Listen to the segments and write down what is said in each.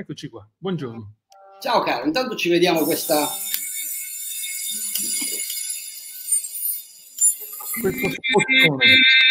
eccoci qua. Buongiorno. Ciao caro, intanto ci vediamo questo spottone.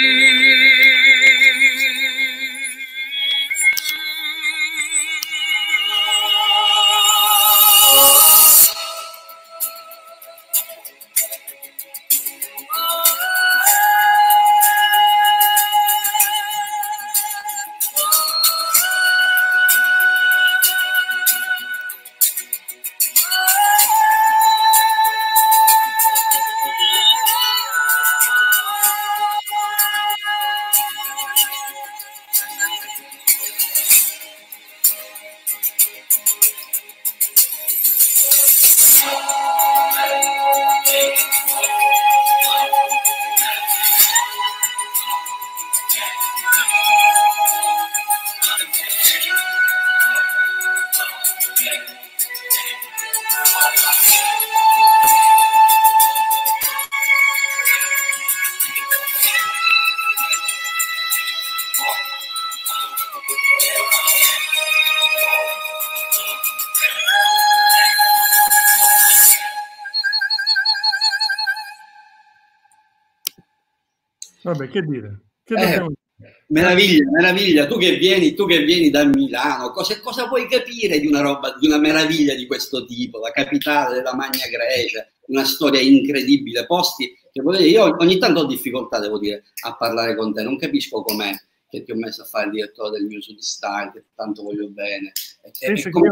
Vabbè, che dire? Che dobbiamo dire? Meraviglia, meraviglia. Tu che vieni da Milano, cosa puoi capire di una roba, di una meraviglia di questo tipo? La capitale della Magna Grecia, una storia incredibile, posti che io ogni tanto ho difficoltà, devo dire, a parlare con te. Non capisco com'è che ti ho messo a fare il direttore del mio Sudistan, che tanto voglio bene. Penso che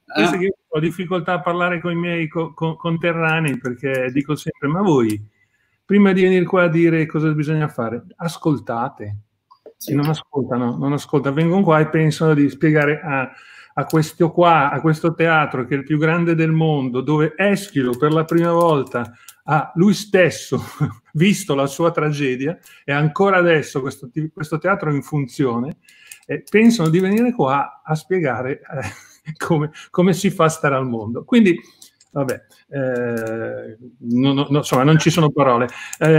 io ho difficoltà a parlare con i miei conterranei, perché dico sempre, ma voi prima di venire qua a dire cosa bisogna fare, ascoltate. Sì. Non ascoltano, vengono qua e pensano di spiegare a questo teatro che è il più grande del mondo, dove Eschilo per la prima volta ha lui stesso visto la sua tragedia e ancora adesso questo teatro è in funzione, pensano di venire qua a spiegare come si fa a stare al mondo. Quindi vabbè, insomma, non ci sono parole.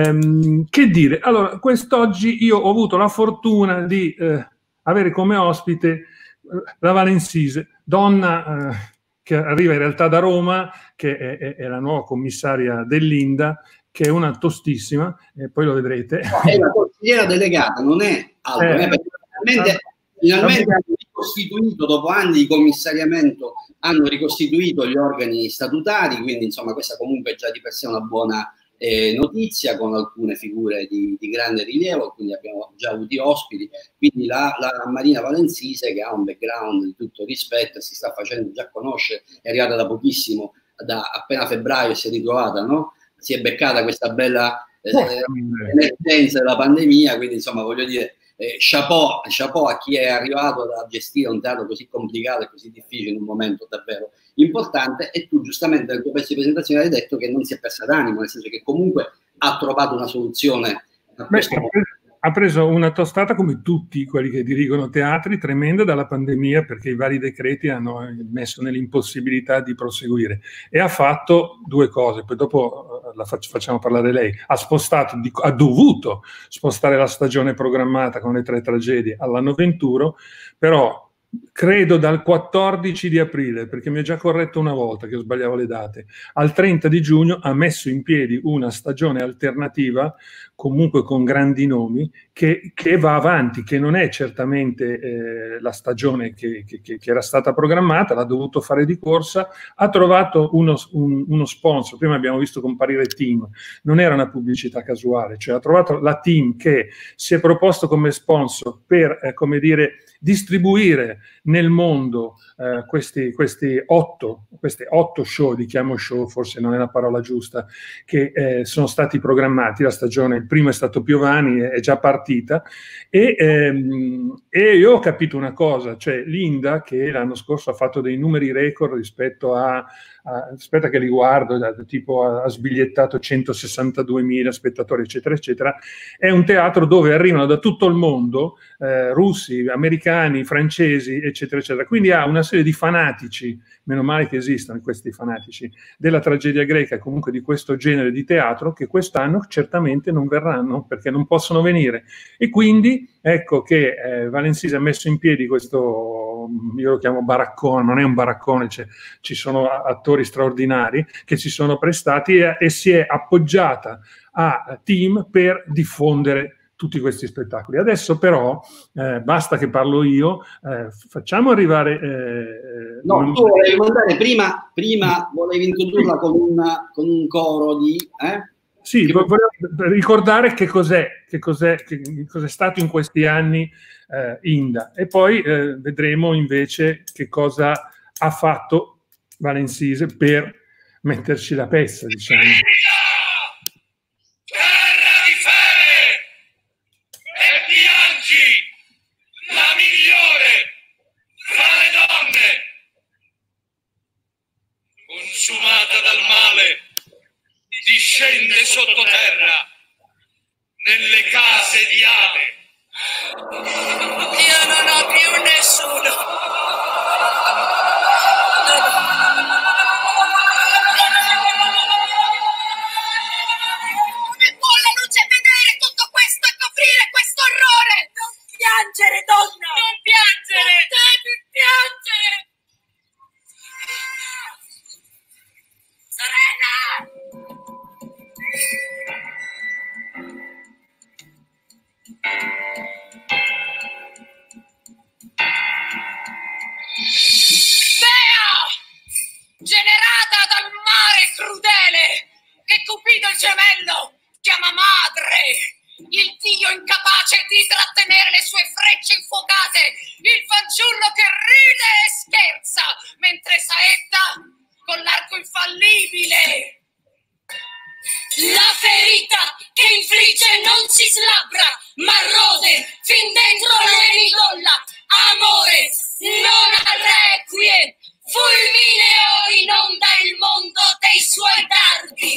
Che dire? Allora, quest'oggi io ho avuto la fortuna di avere come ospite la Valensise, donna che arriva in realtà da Roma, che è la nuova commissaria dell'Inda, che è una tostissima, e poi lo vedrete. No, è la consigliera delegata, non è altro, perché finalmente hanno ricostituito, dopo anni di commissariamento, hanno ricostituito gli organi statutari, quindi insomma questa comunque è già di per sé una buona notizia, con alcune figure di grande rilievo, quindi abbiamo già avuto ospiti, quindi la Marina Valensise, che ha un background di tutto rispetto, si sta facendo già conoscere, è arrivata da pochissimo, da appena febbraio si è ritrovata, no? Si è beccata questa bella emergenza della pandemia, quindi insomma voglio dire, chapeau a chi è arrivato a gestire un teatro così complicato e così difficile in un momento davvero importante. E tu giustamente nel tuo pezzo di presentazione hai detto che non si è persa d'animo, nel senso che comunque ha trovato una soluzione a questo ha preso una tostata, come tutti quelli che dirigono teatri, tremenda dalla pandemia, perché i vari decreti hanno messo nell'impossibilità di proseguire, e ha fatto due cose. Poi dopo la facciamo parlare lei. Ha dovuto spostare la stagione programmata con le 3 tragedie all'anno 21, però credo dal 14 di aprile, perché mi ha già corretto una volta che sbagliavo le date, al 30 di giugno ha messo in piedi una stagione alternativa, comunque con grandi nomi, che va avanti, che non è certamente la stagione che era stata programmata, l'ha dovuto fare di corsa, ha trovato uno sponsor. Prima abbiamo visto comparire Team, non era una pubblicità casuale, cioè ha trovato la Team che si è proposto come sponsor per, come dire, distribuire nel mondo questi 8 show, li chiamo show, forse non è la parola giusta, che sono stati programmati. La stagione, il primo è stato Piovani, è già partita, e io ho capito una cosa, cioè l'Inda, che l'anno scorso ha fatto dei numeri record rispetto aspetta che li guardo, tipo ha sbigliettato 162.000 spettatori, eccetera, eccetera, è un teatro dove arrivano da tutto il mondo, russi, americani, francesi, eccetera, eccetera. Quindi ha una serie di fanatici, meno male che esistono questi fanatici, della tragedia greca e comunque di questo genere di teatro, che quest'anno certamente non verranno, perché non possono venire. E quindi ecco che Valensise ha messo in piedi questo io lo chiamo baraccone, non è un baraccone, ci sono attori straordinari che si sono prestati e si è appoggiata a team per diffondere tutti questi spettacoli. Adesso però, basta che parlo io, facciamo arrivare... no, tu volevi mandare prima volevi introdurla con un coro di... Sì, volevo ricordare che cos'è stato in questi anni Inda, e poi vedremo invece che cosa ha fatto Valencise per metterci la pezza, diciamo. Consumata dal male, discende sottoterra nelle case di Ade. Io non ho più nessuno. Come può la luce vedere tutto questo e coprire questo orrore? Non piangere, donna! Non piangere! Devi piangere! Serena! Dea! Generata dal mare crudele che Cupido il gemello chiama madre, il dio incapace di trattenere le sue frecce infuocate, il fanciullo che ride e scherza mentre saetta con l'arco infallibile. La ferita che infligge non si slabbra, ma rode fin dentro la midolla. Amore, non a requie, fulmineo inonda il mondo dei suoi dardi.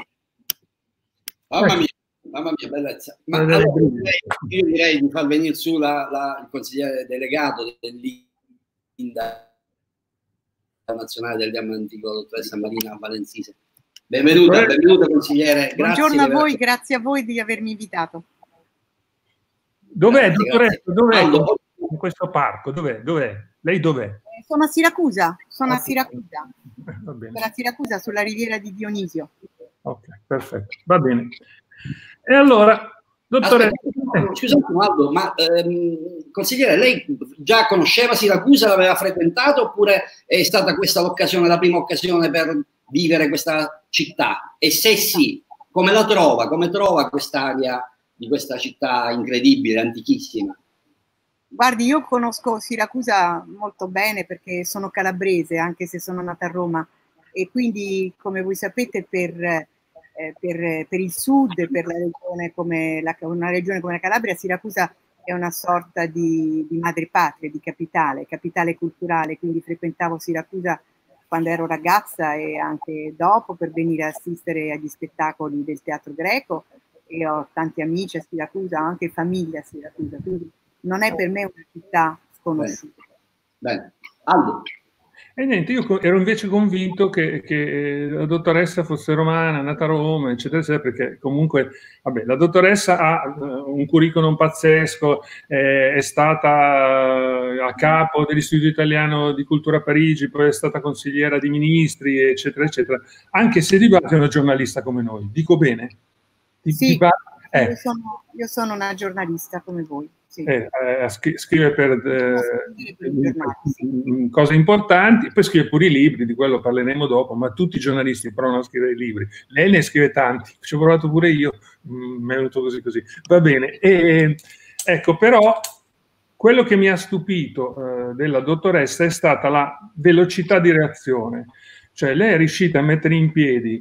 Mamma mia, bellezza. Ma allora, io direi di far venire su il consigliere delegato dell'Inda nazionale del Diamantico, dottoressa Marina Valencise. Benvenuta consigliere. Buongiorno a voi, grazie a voi di avermi invitato. Dov'è, dottoressa? Dov'è in questo parco? Dov'è? Lei dov'è? Sono a Siracusa, a Siracusa. Va bene. Sono a Siracusa, sulla riviera di Dionisio. Ok, perfetto, va bene. E allora, dottore... Scusate Aldo, ma consigliere, lei già conosceva Siracusa, l'aveva frequentato, oppure è stata questa l'occasione, la prima occasione per vivere questa città? E se sì, come la trova? Come trova quest'area di questa città incredibile, antichissima? Guardi, io conosco Siracusa molto bene perché sono calabrese, anche se sono nata a Roma, e quindi, come voi sapete, per il sud, per la regione una regione come la Calabria, Siracusa è una sorta di madrepatria, di capitale culturale, quindi frequentavo Siracusa quando ero ragazza e anche dopo per venire a assistere agli spettacoli del teatro greco, e ho tanti amici a Siracusa, ho anche famiglia a Siracusa, quindi non è per me una città sconosciuta. Bene. Aldo. E niente, io ero invece convinto che la dottoressa fosse romana, nata a Roma, eccetera, eccetera, perché comunque, vabbè, la dottoressa ha un curriculum pazzesco, è stata a capo dell'Istituto Italiano di Cultura a Parigi, poi è stata consigliera di ministri, eccetera, eccetera, anche se di base è una giornalista come noi. Dico bene? Sì, io sono una giornalista come voi. Sì. Scrive per cose importanti, poi scrive pure i libri, di quello parleremo dopo, ma tutti i giornalisti provano a scrivere i libri. Lei ne scrive tanti, ci ho provato pure io, mi è venuto così. Va bene, ecco, però quello che mi ha stupito della dottoressa è stata la velocità di reazione, cioè lei è riuscita a mettere in piedi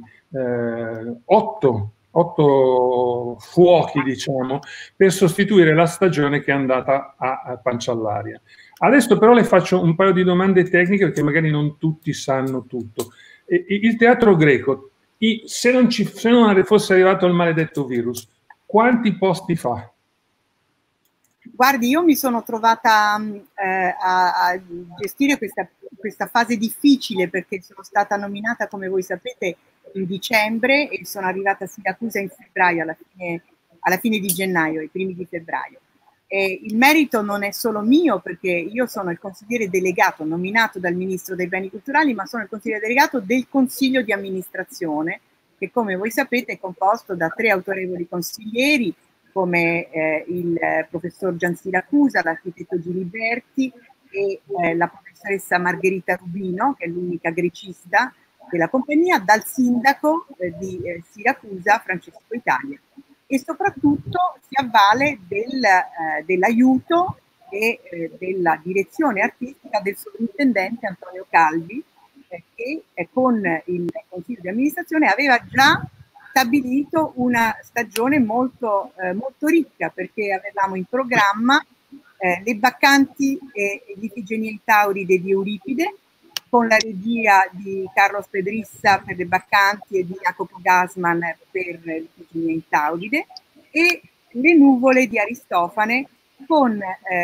8 fuochi, diciamo, per sostituire la stagione che è andata a pancia all'aria. Adesso però le faccio un paio di domande tecniche, perché magari non tutti sanno tutto. Il teatro greco, se non fosse arrivato il maledetto virus, quanti posti fa? Guardi, io mi sono trovata a gestire questa fase difficile, perché sono stata nominata, come voi sapete, in dicembre e sono arrivata a Siracusa in febbraio, alla fine di gennaio, ai primi di febbraio. Il merito non è solo mio, perché io sono il consigliere delegato nominato dal Ministro dei Beni Culturali, ma sono il consigliere delegato del Consiglio di Amministrazione, che come voi sapete è composto da 3 autorevoli consiglieri, come il professor Gian Siracusa, l'architetto Giliberti e la professoressa Margherita Rubino, che è l'unica grecista della compagnia, dal sindaco di Siracusa, Francesco Italia. E soprattutto si avvale dell'aiuto e della direzione artistica del sovrintendente Antonio Calvi, che con il Consiglio di Amministrazione aveva già stabilito una stagione molto ricca, perché avevamo in programma le Baccanti e gli Ifigenie Tauride di Euripide, con la regia di Carlos Pedrissa per le Baccanti e di Jacopo Gassman per l'Ifigenie Tauride, e le Nuvole di Aristofane con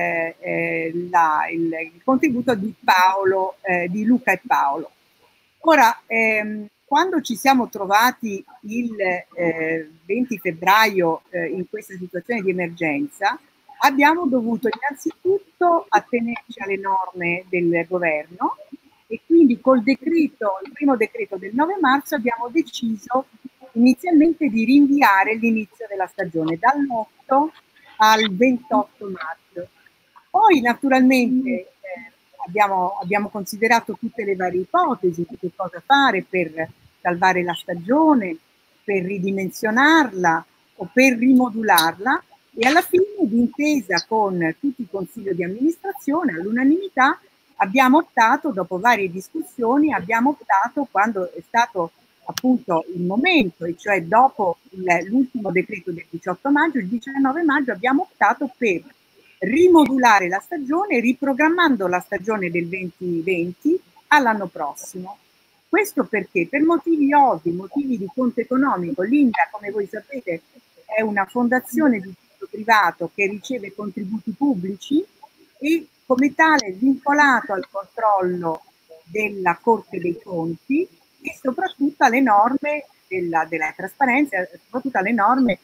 il contributo di Luca e Paolo. Ora, quando ci siamo trovati il 20 febbraio in questa situazione di emergenza, abbiamo dovuto innanzitutto attenerci alle norme del governo, e quindi col decreto, il primo decreto del 9 marzo, abbiamo deciso inizialmente di rinviare l'inizio della stagione dall'8 al 28 maggio. Poi naturalmente abbiamo considerato tutte le varie ipotesi di che cosa fare per salvare la stagione, per ridimensionarla o per rimodularla, e alla fine, d'intesa con tutti i consigli di amministrazione, all'unanimità, abbiamo optato, dopo varie discussioni, quando è stato appunto il momento, e cioè dopo l'ultimo decreto del 18 maggio, il 19 maggio abbiamo optato per rimodulare la stagione, riprogrammando la stagione del 2020 all'anno prossimo. Questo perché? Per motivi ovvi, motivi di conto economico. L'Inda, come voi sapete, è una fondazione di diritto privato che riceve contributi pubblici e come tale è vincolato al controllo della Corte dei Conti e soprattutto alle norme della trasparenza, soprattutto alle norme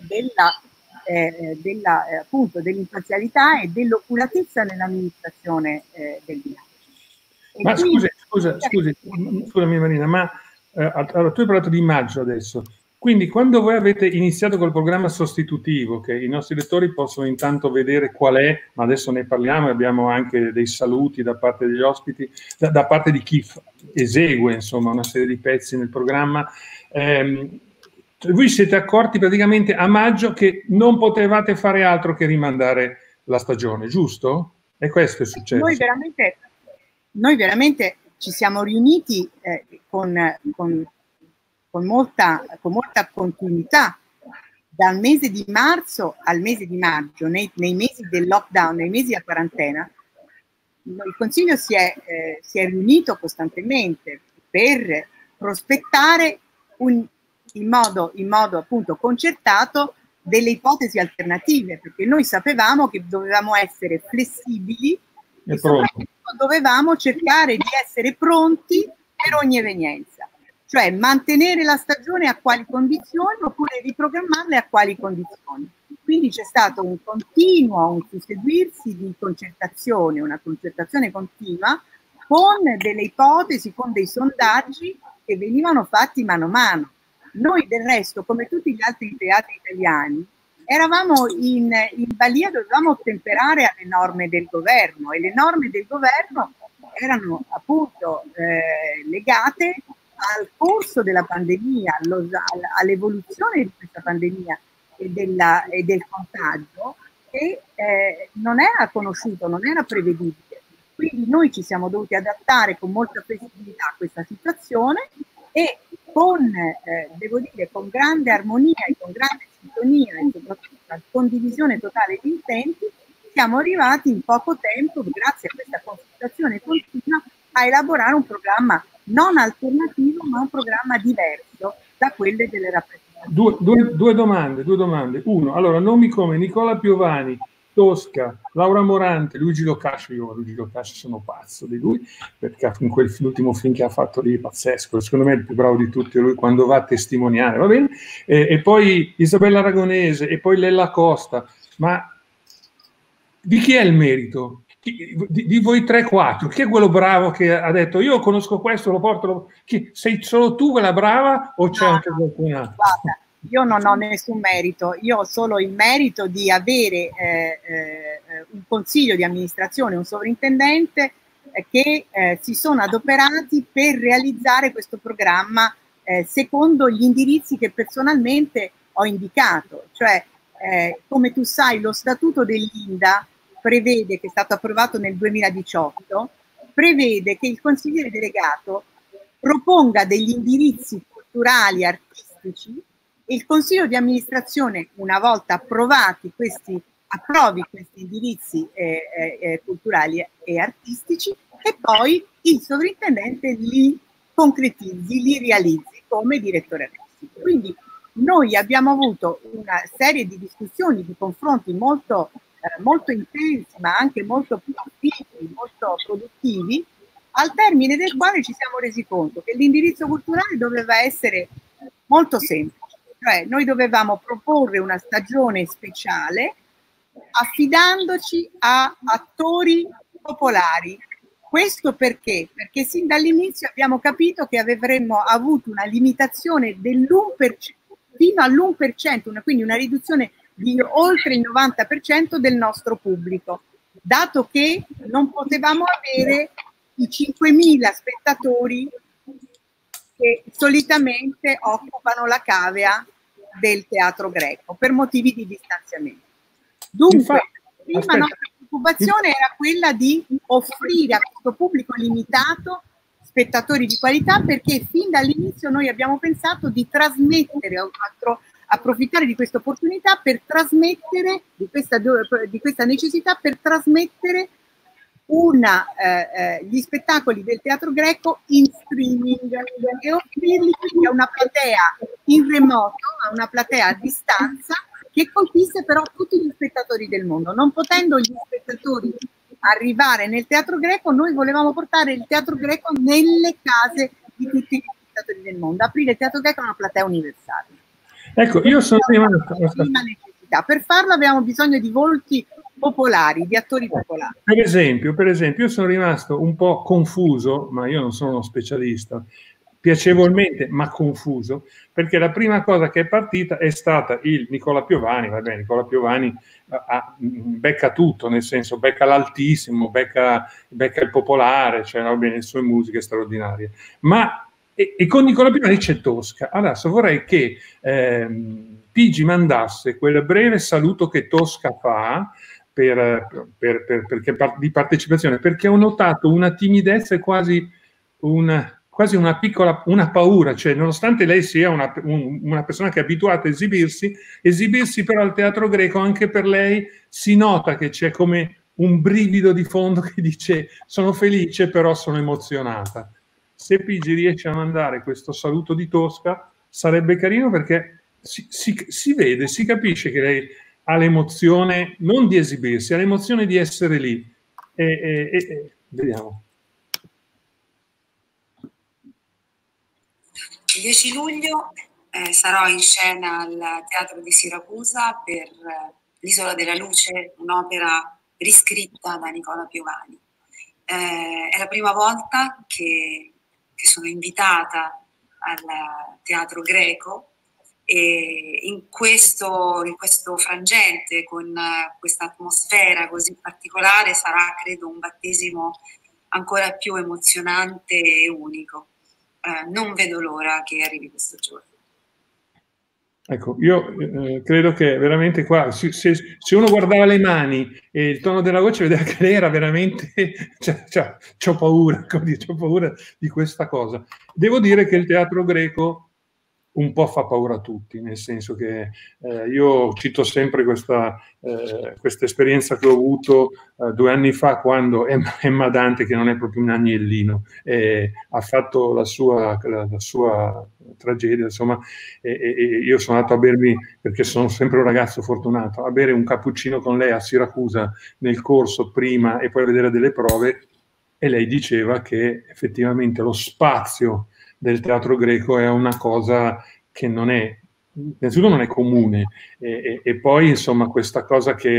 appunto dell'imparzialità e dell'oculatezza nell'amministrazione del bilancio. Ma scusami Marina, ma allora, tu hai parlato di maggio adesso, quindi quando voi avete iniziato col programma sostitutivo, che i nostri lettori possono intanto vedere qual è, ma adesso ne parliamo e abbiamo anche dei saluti da parte degli ospiti, da parte di chi esegue insomma una serie di pezzi nel programma, voi siete accorti praticamente a maggio che non potevate fare altro che rimandare la stagione, giusto? E questo è successo. Noi veramente ci siamo riuniti con molta continuità dal mese di marzo al mese di maggio, nei mesi del lockdown, nei mesi a quarantena. Il Consiglio si è riunito costantemente per prospettare in modo appunto concertato delle ipotesi alternative, perché noi sapevamo che dovevamo essere flessibili e soprattutto dovevamo cercare di essere pronti per ogni evenienza, cioè mantenere la stagione a quali condizioni oppure riprogrammarle a quali condizioni. Quindi c'è stato un susseguirsi di concertazione, una concertazione continua con delle ipotesi, con dei sondaggi che venivano fatti mano a mano. Noi del resto, come tutti gli altri teatri italiani, eravamo in balia, dovevamo ottemperare alle norme del governo, e le norme del governo erano appunto legate al corso della pandemia, all'evoluzione di questa pandemia e del contagio, che non era conosciuto, non era prevedibile. Quindi noi ci siamo dovuti adattare con molta flessibilità a questa situazione e devo dire, con grande armonia e con grande sintonia e soprattutto con condivisione totale di intenti, siamo arrivati in poco tempo, grazie a questa consultazione continua, a elaborare un programma non alternativo, ma un programma diverso da quelle delle rappresentazioni. Due domande. Uno, allora, nomi come Nicola Piovani, Tosca, Laura Morante, Luigi Locascio. Io Luigi Locascio sono pazzo di lui, perché l'ultimo film che ha fatto lì è pazzesco, secondo me è il più bravo di tutti, lui quando va a testimoniare, va bene? E poi Isabella Aragonese, e poi Lella Costa, ma di chi è il merito? Di voi 3-4, chi è quello bravo che ha detto io conosco questo, lo porto, sei solo tu quella brava o c'è anche qualcun altro? Guarda, io non ho nessun merito, io ho solo il merito di avere un consiglio di amministrazione, un sovrintendente che si sono adoperati per realizzare questo programma secondo gli indirizzi che personalmente ho indicato, cioè come tu sai lo statuto dell'Inda prevede, che è stato approvato nel 2018, prevede che il consigliere delegato proponga degli indirizzi culturali, artistici, e il consiglio di amministrazione, una volta approvati approvi questi indirizzi culturali e artistici, e poi il sovrintendente li concretizzi, li realizzi come direttore artistico. Quindi noi abbiamo avuto una serie di discussioni, di confronti molto intensi, ma anche molto proficui, molto produttivi, al termine del quale ci siamo resi conto che l'indirizzo culturale doveva essere molto semplice, cioè noi dovevamo proporre una stagione speciale affidandoci a attori popolari. Questo perché? Perché sin dall'inizio abbiamo capito che avremmo avuto una limitazione fino all'1%, quindi una riduzione di oltre il 90% del nostro pubblico, dato che non potevamo avere i 5.000 spettatori che solitamente occupano la cavea del Teatro Greco per motivi di distanziamento. Dunque, prima nostra preoccupazione era quella di offrire a questo pubblico limitato spettatori di qualità, perché fin dall'inizio noi abbiamo pensato di trasmettere, approfittare di questa opportunità per trasmettere, di questa necessità per trasmettere gli spettacoli del Teatro Greco in streaming e offrirli a una platea in remoto, a una platea a distanza, che colpisse però tutti gli spettatori del mondo. Non potendo gli spettatori arrivare nel Teatro Greco, noi volevamo portare il Teatro Greco nelle case di tutti gli spettatori del mondo, aprire il Teatro Greco a una platea universale. Ecco, io sono rimasto... Per farlo abbiamo bisogno di volti popolari, di attori popolari. Per esempio, io sono rimasto un po' confuso, ma io non sono uno specialista, piacevolmente ma confuso, perché la prima cosa che è partita è stata il Nicola Piovani. Va bene, Nicola Piovani becca tutto, nel senso becca l'altissimo, becca il popolare, cioè va bene, le sue musiche straordinarie, ma e con Nicola Piovani c'è Tosca. Adesso vorrei che Pigi mandasse quel breve saluto che Tosca fa di partecipazione, perché ho notato una timidezza e quasi una piccola paura, cioè nonostante lei sia una persona che è abituata a esibirsi però al Teatro Greco, anche per lei si nota che c'è come un brivido di fondo che dice sono felice però sono emozionata. Se Pigi riesce a mandare questo saluto di Tosca sarebbe carino, perché si vede, si capisce che lei ha l'emozione non di esibirsi, ha l'emozione di essere lì. Vediamo. Il 10 luglio sarò in scena al Teatro di Siracusa per L'Isola della Luce, un'opera riscritta da Nicola Piovani. È la prima volta che sono invitata al Teatro Greco, e in questo frangente, con questa atmosfera così particolare, sarà credo un battesimo ancora più emozionante e unico. Non vedo l'ora che arrivi questo giorno. Ecco, io credo che veramente qua, se uno guardava le mani e il tono della voce, vedeva che lei era veramente, c'ho paura di questa cosa. Devo dire che il Teatro Greco un po' fa paura a tutti, nel senso che io cito sempre questa esperienza che ho avuto 2 anni fa, quando Emma Dante, che non è proprio un agnellino, ha fatto la sua tragedia, insomma, e io sono andato a bermi, perché sono sempre un ragazzo fortunato, a bere un cappuccino con lei a Siracusa nel corso prima e poi a vedere delle prove, e lei diceva che effettivamente lo spazio del Teatro Greco è una cosa che non è, innanzitutto non è comune, e poi insomma questa cosa che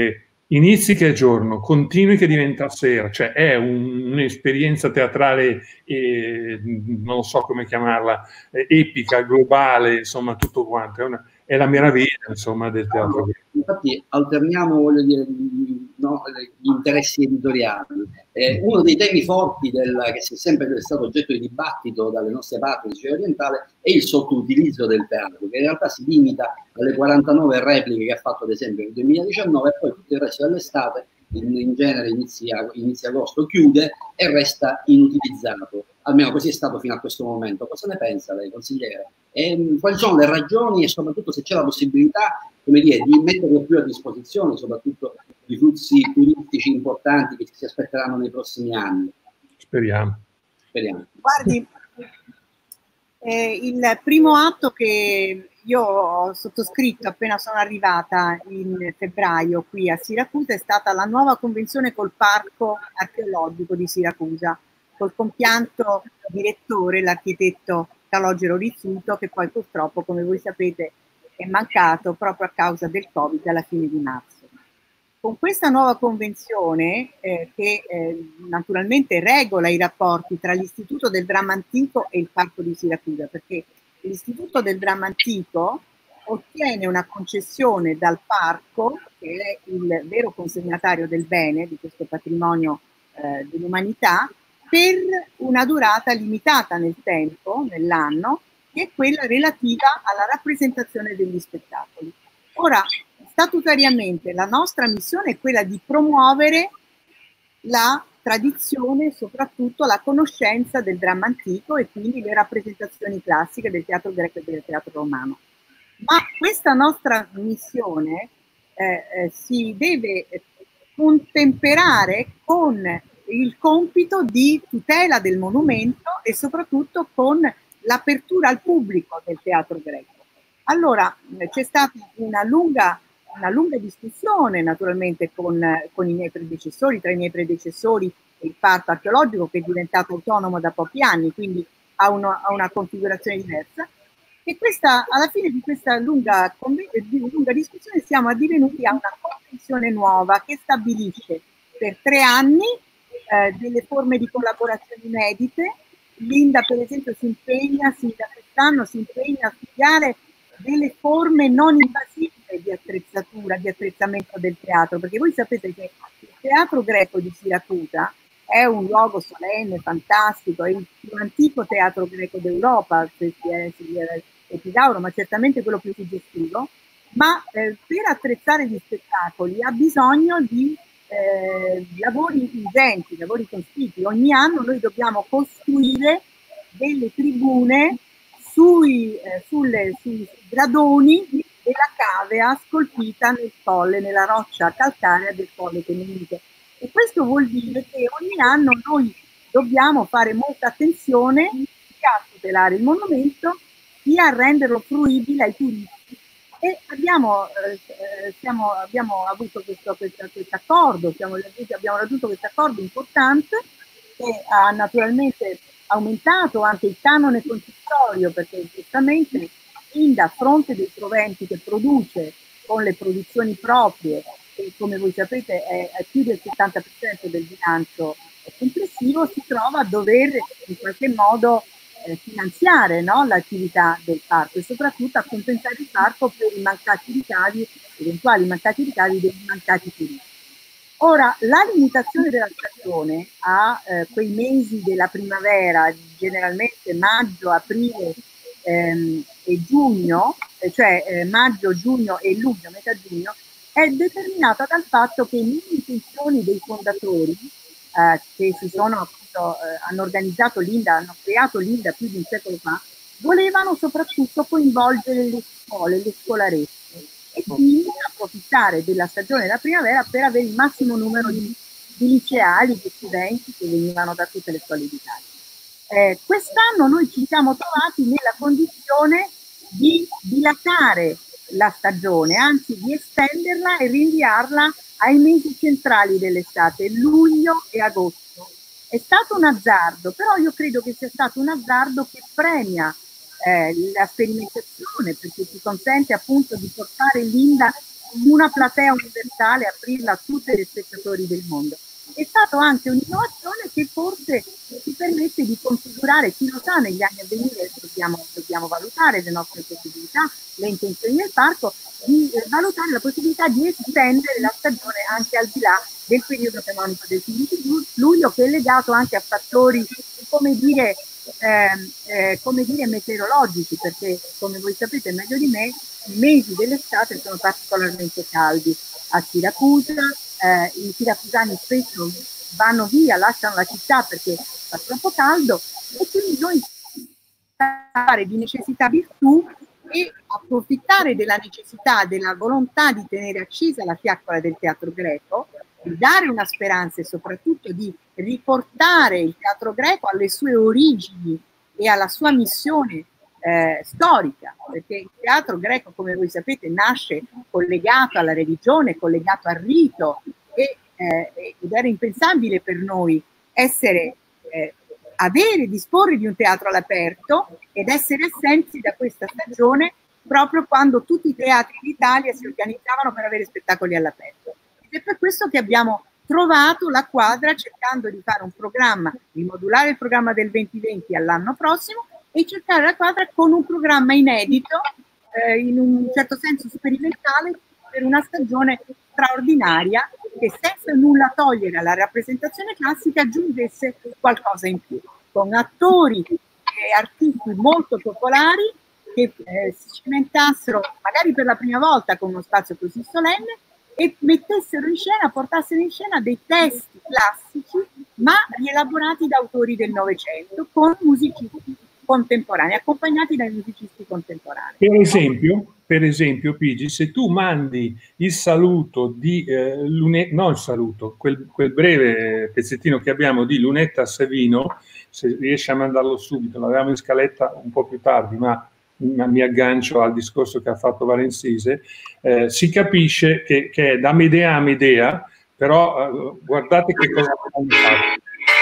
Inizi che è giorno, continui che diventa sera, cioè è un'esperienza teatrale, non so come chiamarla, epica, globale, insomma tutto quanto, è la meraviglia, insomma, del teatro. Infatti alterniamo, voglio dire, no, gli interessi editoriali. Uno dei temi forti che è sempre stato oggetto di dibattito dalle nostre parti di Sicilia orientale è il sottoutilizzo del teatro, che in realtà si limita alle 49 repliche che ha fatto ad esempio nel 2019 e poi tutto il resto dell'estate, in genere inizia agosto, chiude e resta inutilizzato. Almeno così è stato fino a questo momento. Cosa ne pensa lei, consigliere? Quali sono le ragioni e soprattutto se c'è la possibilità, come dire, di metterlo più a disposizione, soprattutto di flussi turistici importanti che si aspetteranno nei prossimi anni? Speriamo. Guardi, il primo atto che io ho sottoscritto appena sono arrivata in febbraio qui a Siracusa è stata la nuova convenzione col Parco Archeologico di Siracusa, col compianto direttore, l'architetto Calogero Rizzuto, che poi purtroppo, come voi sapete, è mancato proprio a causa del Covid alla fine di marzo. Con questa nuova convenzione, che naturalmente regola i rapporti tra l'Istituto del Dramma Antico e il Parco di Siracusa, perché l'Istituto del Dramma Antico ottiene una concessione dal Parco, che è il vero consegnatario del bene, di questo patrimonio dell'umanità, per una durata limitata nel tempo, nell'anno, che è quella relativa alla rappresentazione degli spettacoli. Ora, statutariamente la nostra missione è quella di promuovere la tradizione, soprattutto la conoscenza del dramma antico e quindi le rappresentazioni classiche del teatro greco e del teatro romano. Ma questa nostra missione si deve contemperare con il compito di tutela del monumento e soprattutto con l'apertura al pubblico del teatro greco. Allora c'è stata una lunga discussione naturalmente con i miei predecessori, tra i miei predecessori il Parco Archeologico, che è diventato autonomo da pochi anni, quindi ha una configurazione diversa, e alla fine di questa lunga discussione siamo addivenuti a una convenzione nuova che stabilisce per 3 anni delle forme di collaborazione inedite. Linda per esempio da quest'anno si impegna a studiare delle forme non invasive di attrezzatura, di attrezzamento del teatro, perché voi sapete che il teatro greco di Siracusa è un luogo solenne, fantastico, è il più antico teatro greco d'Europa, se si è Epidauro, ma certamente quello più suggestivo, ma per attrezzare gli spettacoli ha bisogno di lavori ingenti, lavori cospicui. Ogni anno noi dobbiamo costruire delle tribune sui gradoni della cavea scolpita nel colle, nella roccia calcarea del Colle Temenite. E questo vuol dire che ogni anno noi dobbiamo fare molta attenzione sia a tutelare il monumento sia a renderlo fruibile ai turisti. E abbiamo avuto questo accordo, abbiamo raggiunto questo accordo importante che ha naturalmente aumentato anche il canone concessorio, perché giustamente Linda, a fronte dei proventi che produce con le produzioni proprie, che come voi sapete è più del 70% del bilancio complessivo, si trova a dover in qualche modo finanziare, no, l'attività del parco e soprattutto a compensare il parco per i mancati ricavi, eventuali mancati ricavi dei mancati turisti. Ora, la limitazione della stagione a quei mesi della primavera, generalmente maggio, aprile e giugno, cioè maggio, giugno e luglio, metà giugno, è determinata dal fatto che le intenzioni dei fondatori che si sono appunto, hanno organizzato Linda, hanno creato Linda più di un secolo fa, volevano soprattutto coinvolgere le scuole, le scolarette e quindi approfittare della stagione della primavera per avere il massimo numero di liceali, di studenti che venivano da tutte le scuole d'Italia. Quest'anno noi ci siamo trovati nella condizione di dilatare la stagione, anzi di estenderla e rinviarla ai mesi centrali dell'estate, luglio e agosto. È stato un azzardo, però io credo che sia stato un azzardo che premia la sperimentazione, perché ci consente appunto di portare Linda una platea universale, aprirla a tutti gli spettatori del mondo. È stato anche un'innovazione che forse ci permette di configurare, chi lo sa, negli anni a venire dobbiamo valutare le nostre possibilità, le intenzioni del parco, di valutare la possibilità di estendere la stagione anche al di là del periodo canonico del 15 luglio, che è legato anche a fattori, come dire, meteorologici, perché come voi sapete meglio di me, i mesi dell'estate sono particolarmente caldi a Siracusa. I siracusani spesso vanno via, lasciano la città perché fa troppo caldo, e quindi noi fare di necessità virtù e approfittare della necessità, della volontà di tenere accesa la fiaccola del teatro greco, di dare una speranza e soprattutto di riportare il teatro greco alle sue origini e alla sua missione storica, perché il teatro greco, come voi sapete, nasce collegato alla religione, collegato al rito, ed era impensabile per noi disporre di un teatro all'aperto ed essere assenti da questa stagione proprio quando tutti i teatri d'Italia si organizzavano per avere spettacoli all'aperto. Ed è per questo che abbiamo trovato la quadra, cercando di fare un programma, di modulare il programma del 2020 all'anno prossimo e cercare la quadra con un programma inedito, in un certo senso sperimentale, per una stagione straordinaria che, senza nulla togliere alla rappresentazione classica, aggiungesse qualcosa in più, con attori e artisti molto popolari che si cimentassero magari per la prima volta con uno spazio così solenne e mettessero in scena, portassero in scena dei testi classici ma rielaborati da autori del Novecento con musicisti contemporanei, accompagnati dai musicisti contemporanei. Per esempio, Pigi, se tu mandi il saluto di quel breve pezzettino che abbiamo di Lunetta Savino, se riesci a mandarlo subito, l'avevamo in scaletta un po' più tardi, ma mi aggancio al discorso che ha fatto Valensise, si capisce che è da Medea a Medea, però guardate che cosa hanno fatto.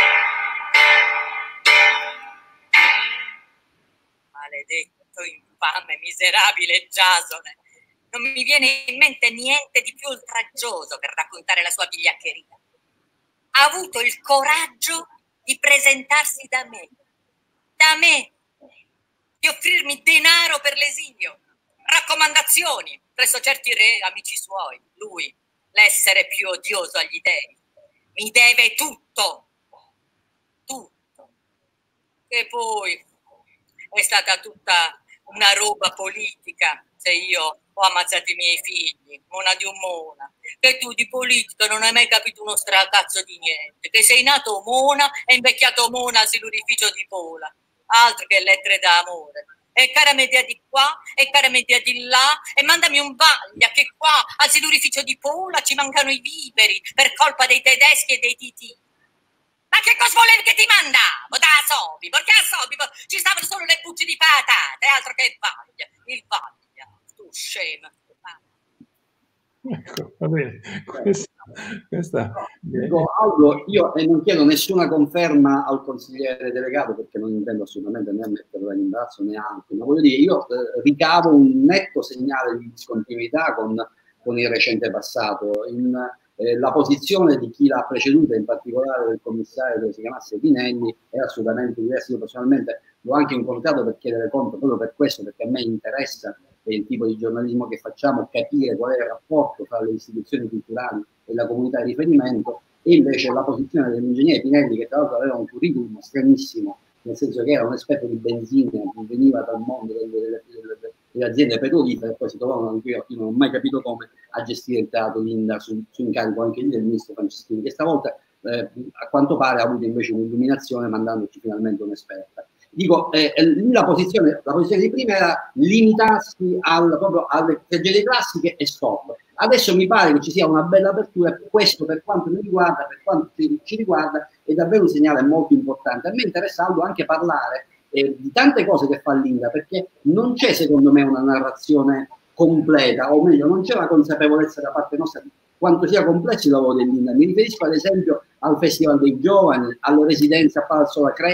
Maledetto, infame, miserabile Giasone. Non mi viene in mente niente di più oltraggioso per raccontare la sua vigliaccheria. Ha avuto il coraggio di presentarsi da me, di offrirmi denaro per l'esilio, raccomandazioni presso certi re amici suoi. Lui, l'essere più odioso agli dei, mi deve tutto. E poi è stata tutta una roba politica, se io ho ammazzato i miei figli, mona di un mona, che tu di politica non hai mai capito uno stracazzo di niente, che sei nato mona e invecchiato mona al silurificio di Pola, altro che lettere d'amore. E cara media di qua, e cara media di là, e mandami un vaglia che qua al silurificio di Pola ci mancano i viveri per colpa dei tedeschi e dei titi. Ma che cosa volevi che ti mandavo? Da Sobi, perché a Sobi ci stavano solo le bucce di patate, altro che vaglia, il vaglia, tu scema. Ecco, va bene. Questa... Aldo, io non chiedo nessuna conferma al consigliere delegato, perché non intendo assolutamente né metterlo in imbarazzo né altro, ma voglio dire, io ricavo un netto segnale di discontinuità con il recente passato. La posizione di chi l'ha preceduta, in particolare del commissario che si chiamasse Pinelli, è assolutamente diversa. Io personalmente l'ho anche incontrato per chiedere conto, proprio per questo, perché a me interessa il tipo di giornalismo che facciamo, capire qual è il rapporto tra le istituzioni culturali e la comunità di riferimento, e invece la posizione dell'ingegnere Pinelli, che tra l'altro aveva un curriculum stranissimo, nel senso che era un esperto di benzina che veniva dal mondo delle aziende petrolifere, e poi si trovavano, io non ho mai capito come, a gestire il teatro Linda su incarico anche lì del ministro Franceschini, che stavolta a quanto pare ha avuto invece un'illuminazione mandandoci finalmente un'esperta. Dico, la posizione di prima era limitarsi proprio alle tragedie classiche e stop. Adesso mi pare che ci sia una bella apertura, questo per quanto mi riguarda, per quanto ci riguarda, è davvero un segnale molto importante. A me interessa anche parlare di tante cose che fa Linda, perché non c'è secondo me una narrazione completa, o meglio, non c'è una consapevolezza da parte nostra di quanto sia complesso il lavoro di Linda. Mi riferisco ad esempio al Festival dei Giovani, alle residenze a Palazzo La Creide,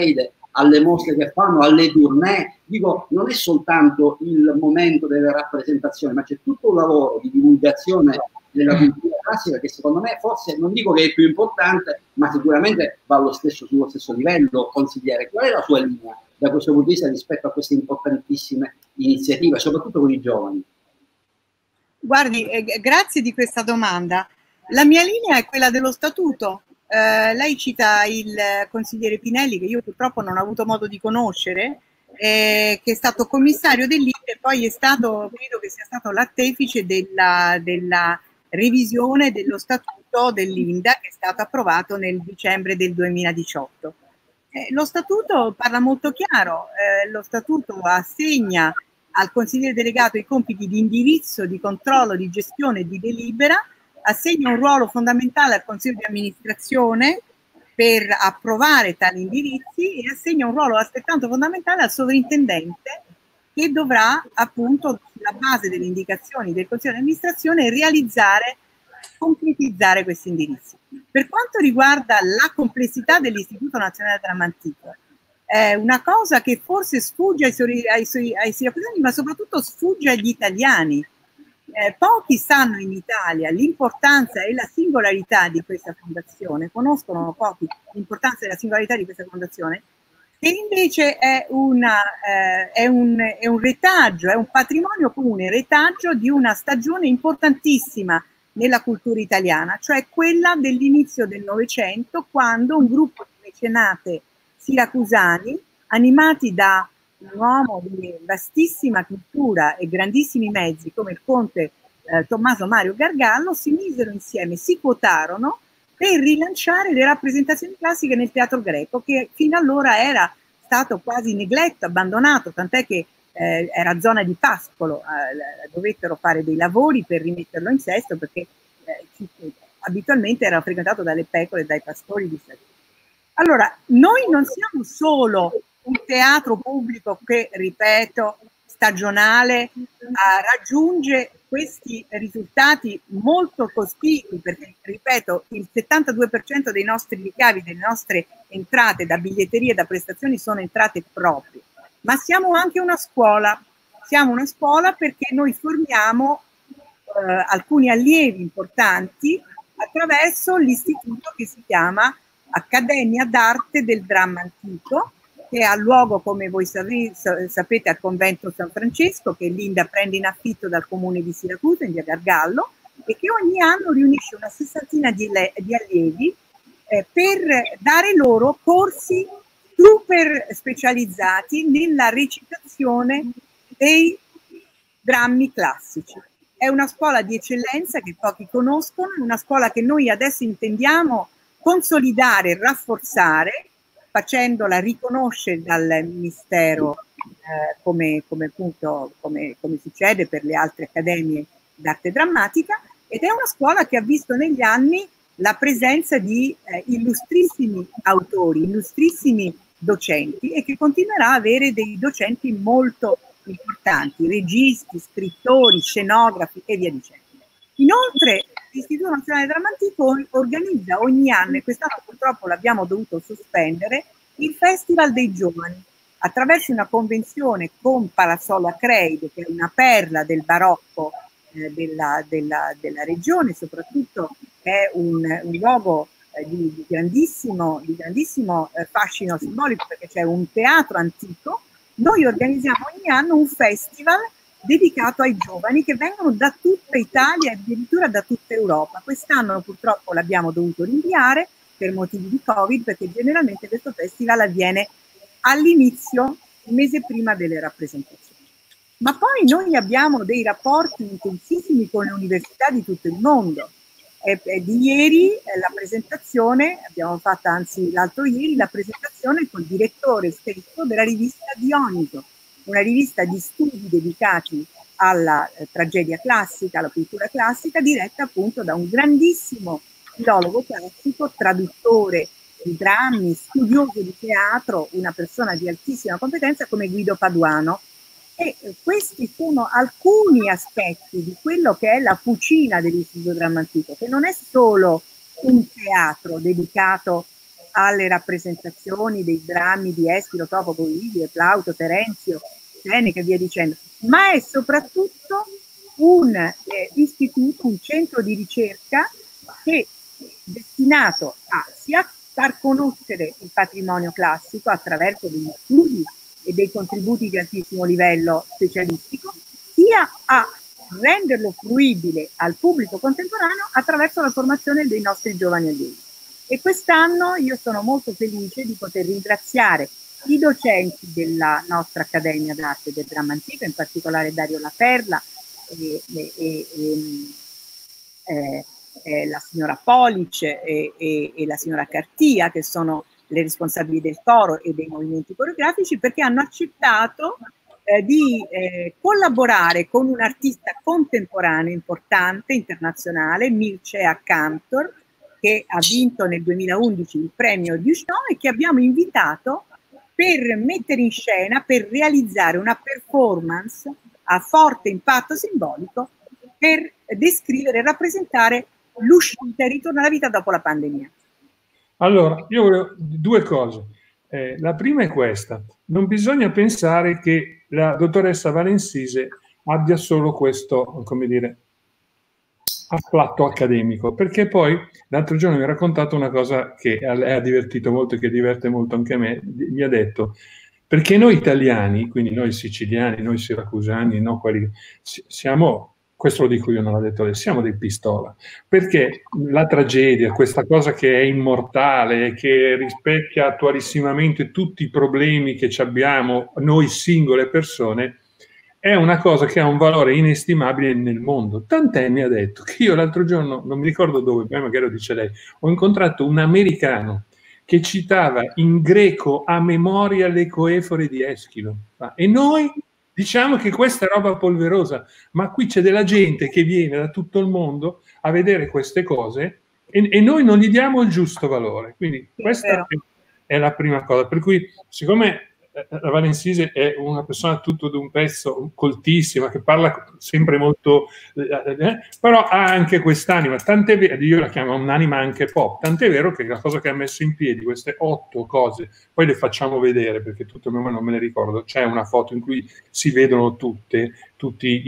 alle mostre che fanno, alle tournée. Dico, non è soltanto il momento delle rappresentazioni, ma c'è tutto un lavoro di divulgazione della cultura classica che secondo me forse, non dico che è più importante, ma sicuramente va sullo stesso livello. Consigliere, qual è la sua linea da questo punto di vista rispetto a queste importantissime iniziative, soprattutto con i giovani? Guardi, grazie di questa domanda. La mia linea è quella dello statuto. Lei cita il consigliere Pinelli, che io purtroppo non ho avuto modo di conoscere, che è stato commissario dell'INDA e poi è stato, credo che sia stato l'artefice della revisione dello statuto dell'INDA, che è stato approvato nel dicembre del 2018. Lo statuto parla molto chiaro, lo statuto assegna al consigliere delegato i compiti di indirizzo, di controllo, di gestione e di delibera, assegna un ruolo fondamentale al consiglio di amministrazione per approvare tali indirizzi e assegna un ruolo altrettanto fondamentale al sovrintendente, che dovrà appunto, sulla base delle indicazioni del consiglio di amministrazione, realizzare, concretizzare questi indirizzi. Per quanto riguarda la complessità dell'Istituto Nazionale Dramma Antico, una cosa che forse sfugge ai siracusani, ma soprattutto sfugge agli italiani. Pochi sanno in Italia l'importanza e la singolarità di questa fondazione, conoscono pochi l'importanza e la singolarità di questa fondazione, che invece è un retaggio, è un patrimonio comune, retaggio di una stagione importantissima nella cultura italiana, cioè quella dell'inizio del Novecento, quando un gruppo di mecenate siracusani, animati da un uomo di vastissima cultura e grandissimi mezzi come il conte Tommaso Mario Gargallo, si misero insieme, si quotarono per rilanciare le rappresentazioni classiche nel teatro greco, che fino allora era stato quasi negletto, abbandonato, tant'è che era zona di pascolo, dovettero fare dei lavori per rimetterlo in sesto, perché abitualmente era frequentato dalle pecore e dai pastori di Salerno. Allora, noi non siamo solo un teatro pubblico che, ripeto, stagionale, raggiunge questi risultati molto cospicui, perché, ripeto, il 72% dei nostri ricavi, delle nostre entrate da biglietterie e da prestazioni sono entrate proprie, ma siamo anche una scuola. Siamo una scuola perché noi formiamo alcuni allievi importanti attraverso l'istituto che si chiama Accademia d'Arte del Dramma Antico, che ha luogo, come voi sapete, al convento San Francesco, che l'INDA prende in affitto dal comune di Siracusa, in via Gargallo, e che ogni anno riunisce una sessantina di allievi per dare loro corsi super specializzati nella recitazione dei drammi classici. È una scuola di eccellenza che pochi conoscono, è una scuola che noi adesso intendiamo consolidare e rafforzare, facendola riconoscere dal Ministero come succede per le altre accademie d'arte drammatica, ed è una scuola che ha visto negli anni la presenza di illustrissimi autori, illustrissimi docenti, e che continuerà a avere dei docenti molto importanti, registi, scrittori, scenografi e via dicendo. Inoltre l'Istituto Nazionale Dramma Antico organizza ogni anno, e quest'anno purtroppo l'abbiamo dovuto sospendere, il Festival dei Giovani, attraverso una convenzione con Palazzolo Acreide, che è una perla del barocco della regione, soprattutto è un luogo di grandissimo fascino simbolico, perché c'è un teatro antico. Noi organizziamo ogni anno un festival dedicato ai giovani che vengono da tutta Italia e addirittura da tutta Europa. Quest'anno purtroppo l'abbiamo dovuto rinviare per motivi di Covid, perché generalmente questo festival avviene all'inizio, un mese prima delle rappresentazioni. Ma poi noi abbiamo dei rapporti intensissimi con le università di tutto il mondo. Di ieri la presentazione, abbiamo fatto anzi l'altro ieri, la presentazione col direttore stesso della rivista Dioniso, una rivista di studi dedicati alla tragedia classica, alla cultura classica, diretta appunto da un grandissimo filologo classico, traduttore di drammi, studioso di teatro, una persona di altissima competenza come Guido Paduano. E questi sono alcuni aspetti di quello che è la cucina dell'Istituto Dramma Antico, che non è solo un teatro dedicato alle rappresentazioni dei drammi di Eschilo, Topo, Ovidio, Plauto, Terenzio, Seneca e via dicendo, ma è soprattutto un istituto, un centro di ricerca che è destinato a sia far conoscere il patrimonio classico attraverso degli studi e dei contributi di altissimo livello specialistico, sia a renderlo fruibile al pubblico contemporaneo attraverso la formazione dei nostri giovani allievi. E quest'anno io sono molto felice di poter ringraziare i docenti della nostra Accademia d'Arte del Dramma Antico, in particolare Dario Laperla la signora Polic e la signora Cartia, che sono le responsabili del coro e dei movimenti coreografici, perché hanno accettato di collaborare con un artista contemporaneo importante, internazionale, Mircea Cantor, che ha vinto nel 2011 il premio Duchamp e che abbiamo invitato per mettere in scena, per realizzare una performance a forte impatto simbolico per descrivere e rappresentare l'uscita e il ritorno alla vita dopo la pandemia. Allora, io voglio due cose. La prima è questa: non bisogna pensare che la dottoressa Valensise abbia solo questo, come dire, afflatto accademico, perché poi l'altro giorno mi ha raccontato una cosa che ha divertito molto e che diverte molto anche me. Mi ha detto, perché noi italiani, quindi noi siciliani, noi siracusani, no, quelli, siamo, questo lo dico io, non l'ha detto lei, siamo dei pistola, perché la tragedia, questa cosa che è immortale, che rispecchia attualissimamente tutti i problemi che abbiamo noi singole persone, è una cosa che ha un valore inestimabile nel mondo. Tant'è, mi ha detto, che io l'altro giorno, non mi ricordo dove, poi magari lo dice lei, ho incontrato un americano che citava in greco a memoria le coefore di Eschilo. E noi diciamo che questa è roba polverosa, ma qui c'è della gente che viene da tutto il mondo a vedere queste cose e noi non gli diamo il giusto valore. Quindi questa è la prima cosa. Per cui, siccome la Valensise è una persona tutto d'un pezzo, coltissima, che parla sempre molto, però ha anche quest'anima, tant'è vero, io la chiamo un'anima anche pop, tant'è vero che la cosa che ha messo in piedi, queste 8 cose, poi le facciamo vedere perché tutte non me le ricordo, c'è una foto in cui si vedono tutti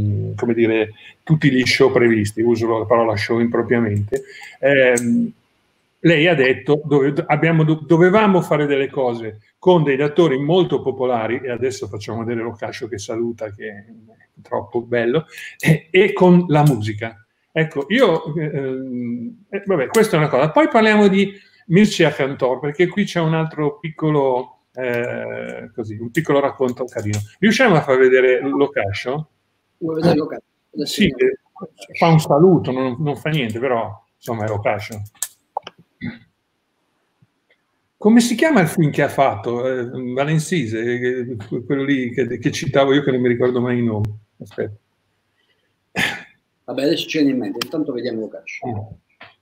gli show previsti, uso la parola show impropriamente. Lei ha detto dovevamo fare delle cose con degli attori molto popolari, e adesso facciamo vedere Locascio che saluta, che è troppo bello, e con la musica. Ecco, vabbè, questa è una cosa. Poi parliamo di Mircea Cantor, perché qui c'è un altro piccolo, un piccolo racconto carino. Riusciamo a far vedere Locascio? Vuoi vedere Locascio? Sì, fa un saluto, non fa niente, però insomma è Locascio. Come si chiama il film che ha fatto Valensise, quello lì che citavo io, che non mi ricordo mai il nome? Aspetta. Vabbè, adesso ce n'è in mente, intanto vediamo Locascio.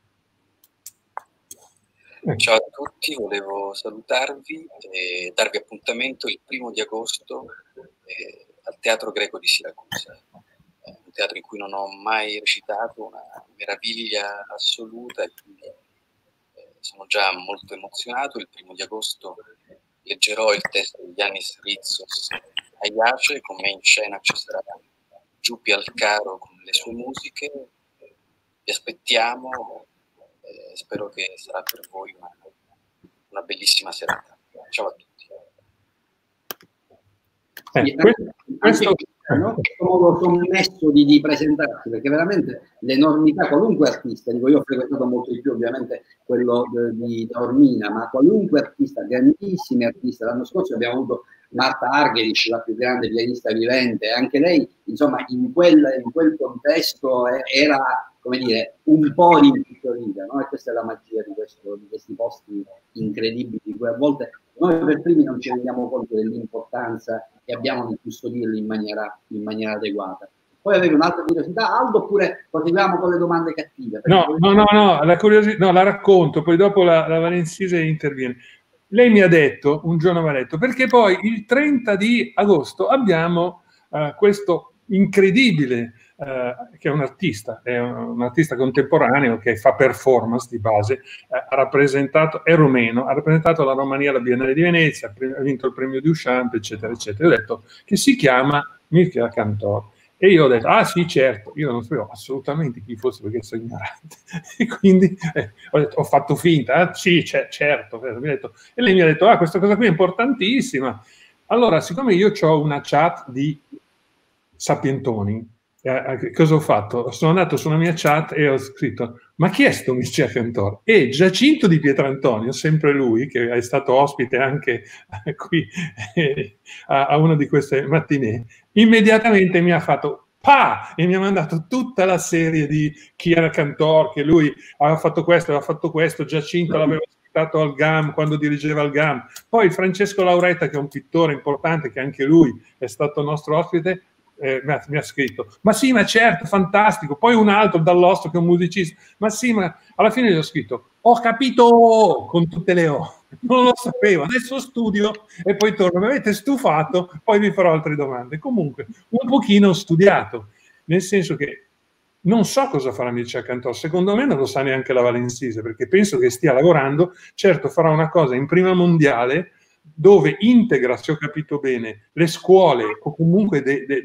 Ciao a tutti, volevo salutarvi e darvi appuntamento il 1° di agosto al Teatro Greco di Siracusa. Un teatro in cui non ho mai recitato, una meraviglia assoluta, e quindi sono già molto emozionato. Il 1° di agosto leggerò il testo di Yannis Ritsos Aiace, con me in scena ci sarà Giuppi Alcaro con le sue musiche. Vi aspettiamo, spero che sarà per voi una bellissima serata. Ciao a tutti. Questo è un modo sommesso di presentarsi, perché veramente l'enormità, qualunque artista, dico, io ho frequentato molto di più ovviamente quello di Taormina, ma qualunque artista, grandissimi artisti. L'anno scorso abbiamo avuto Marta Argerich, la più grande pianista vivente, anche lei, insomma, in quel contesto era, come dire, un po' rinchiusa, no? E questa è la magia di questi posti incredibili, di cui a volte noi per primi non ci rendiamo conto dell'importanza e abbiamo di custodirli in maniera adeguata. Poi avevi un'altra curiosità, Aldo, oppure proseguiamo con le domande cattive? No, la curiosità, la racconto, poi dopo la Valensise interviene. Lei mi ha detto, un giorno mi ha detto, perché poi il 30 di agosto abbiamo questo incredibile che è un artista contemporaneo che fa performance di base, è rumeno, ha rappresentato la Romania alla Biennale di Venezia, ha vinto il premio Duchamp, eccetera, eccetera. Ho detto che si chiama Mircea Cantor. E io ho detto, ah sì, certo, io non sapevo assolutamente chi fosse perché sono ignorante. E quindi ho fatto finta, sì, certo. E lei mi ha detto, questa cosa qui è importantissima. Allora, siccome io ho una chat di sapientoni, cosa ho fatto? Sono andato sulla mia chat e ho scritto, ma chi è sto Mircea Cantor? E Giacinto di Pietrantonio, sempre lui, che è stato ospite anche qui a una di queste mattinee, immediatamente mi ha fatto e mi ha mandato tutta la serie di chi era Cantor, che lui aveva fatto questo, Giacinto l'aveva citato al GAM quando dirigeva il GAM. Poi Francesco Lauretta, che è un pittore importante, che anche lui è stato nostro ospite, mi ha scritto, ma sì, ma certo, fantastico. Poi un altro dall'Ostro che è un musicista, ma sì, ma alla fine gli ho scritto, ho capito, con tutte le O, non lo sapevo, adesso studio e poi torno, mi avete stufato, poi vi farò altre domande. Comunque, un pochino ho studiato, nel senso che non so cosa farà Mircea Cantor, secondo me non lo sa neanche la Valensise, perché penso che stia lavorando, certo farà una cosa in prima mondiale, dove integra, se ho capito bene, le scuole o comunque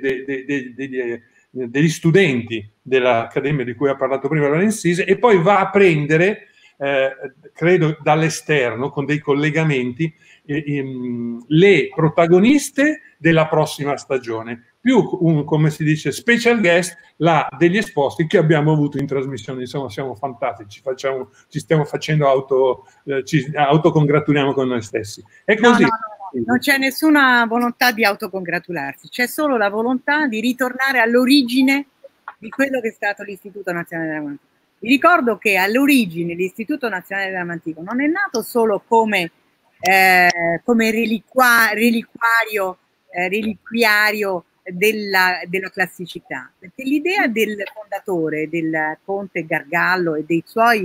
degli studenti dell'Accademia di cui ha parlato prima Valensise, e poi va a prendere, credo dall'esterno, con dei collegamenti, le protagoniste della prossima stagione, più come si dice special guest degli esposti che abbiamo avuto in trasmissione. Insomma, siamo fantastici, ci stiamo facendo ci autocongratuliamo con noi stessi. È così. No, non c'è nessuna volontà di autocongratularsi, c'è solo la volontà di ritornare all'origine di quello che è stato l'Istituto Nazionale della Mantico. Vi ricordo che all'origine l'Istituto Nazionale della Mantico non è nato solo come reliquiario della classicità, perché l'idea del fondatore, del conte Gargallo e dei suoi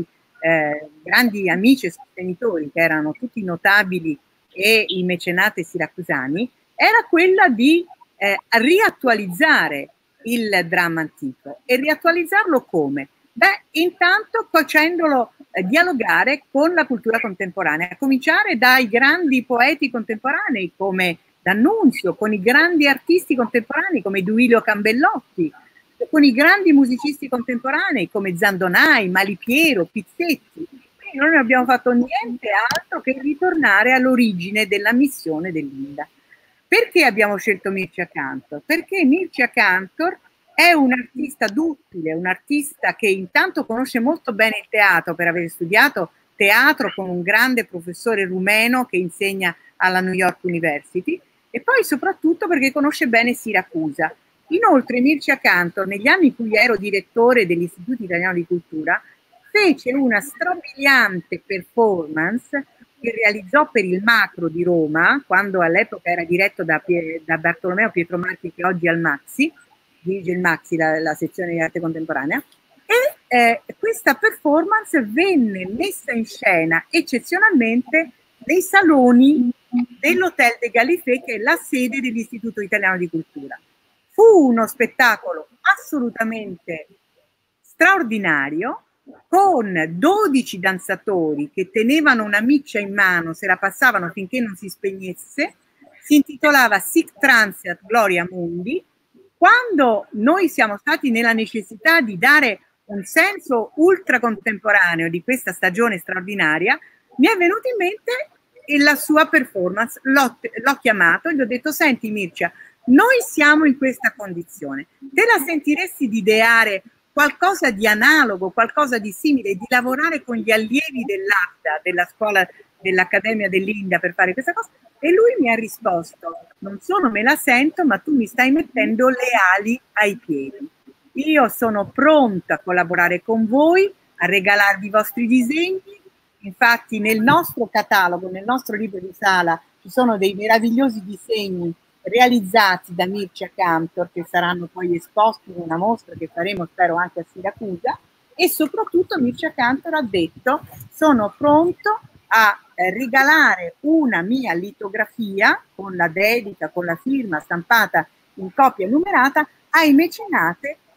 grandi amici e sostenitori, che erano tutti notabili e i mecenati siracusani, era quella di riattualizzare il dramma antico. E riattualizzarlo come? Beh, intanto facendolo dialogare con la cultura contemporanea, a cominciare dai grandi poeti contemporanei come D'Annunzio, con i grandi artisti contemporanei come Duilio Cambellotti, con i grandi musicisti contemporanei come Zandonai, Malipiero, Pizzetti. E noi non abbiamo fatto niente altro che ritornare all'origine della missione dell'Inda. Perché abbiamo scelto Mircea Cantor? Perché Mircea Cantor è un artista duttile, un artista che intanto conosce molto bene il teatro per aver studiato teatro con un grande professore rumeno che insegna alla New York University, e poi soprattutto perché conosce bene Siracusa. Inoltre Mircea Cantor, negli anni in cui ero direttore dell'Istituto Italiano di Cultura, fece una strabiliante performance che realizzò per il Macro di Roma, quando all'epoca era diretto da Bartolomeo Pietro Marchi, che oggi è al Maxi, dirige il Maxi, la sezione di arte contemporanea, e questa performance venne messa in scena eccezionalmente nei saloni dell'Hotel de Gallifet, che è la sede dell'Istituto Italiano di Cultura. Fu uno spettacolo assolutamente straordinario, con 12 danzatori che tenevano una miccia in mano, se la passavano finché non si spegnesse. Si intitolava Sic Transiat Gloria Mundi. Quando noi siamo stati nella necessità di dare un senso ultra contemporaneo di questa stagione straordinaria, mi è venuto in mente la sua performance. L'ho chiamato e gli ho detto: senti Mircea, noi siamo in questa condizione, te la sentiresti di ideare qualcosa di analogo, qualcosa di simile, di lavorare con gli allievi dell'ACTA, della scuola dell'Accademia dell'Inda, per fare questa cosa? E lui mi ha risposto: non solo me la sento, ma tu mi stai mettendo le ali ai piedi. Io sono pronta a collaborare con voi, a regalarvi i vostri disegni. Infatti nel nostro catalogo, nel nostro libro di sala, ci sono dei meravigliosi disegni realizzati da Mircea Cantor, che saranno poi esposti in una mostra che faremo, spero, anche a Siracusa. E soprattutto Mircea Cantor ha detto: sono pronto a regalare una mia litografia con la dedica, con la firma stampata in copia numerata ai mecenate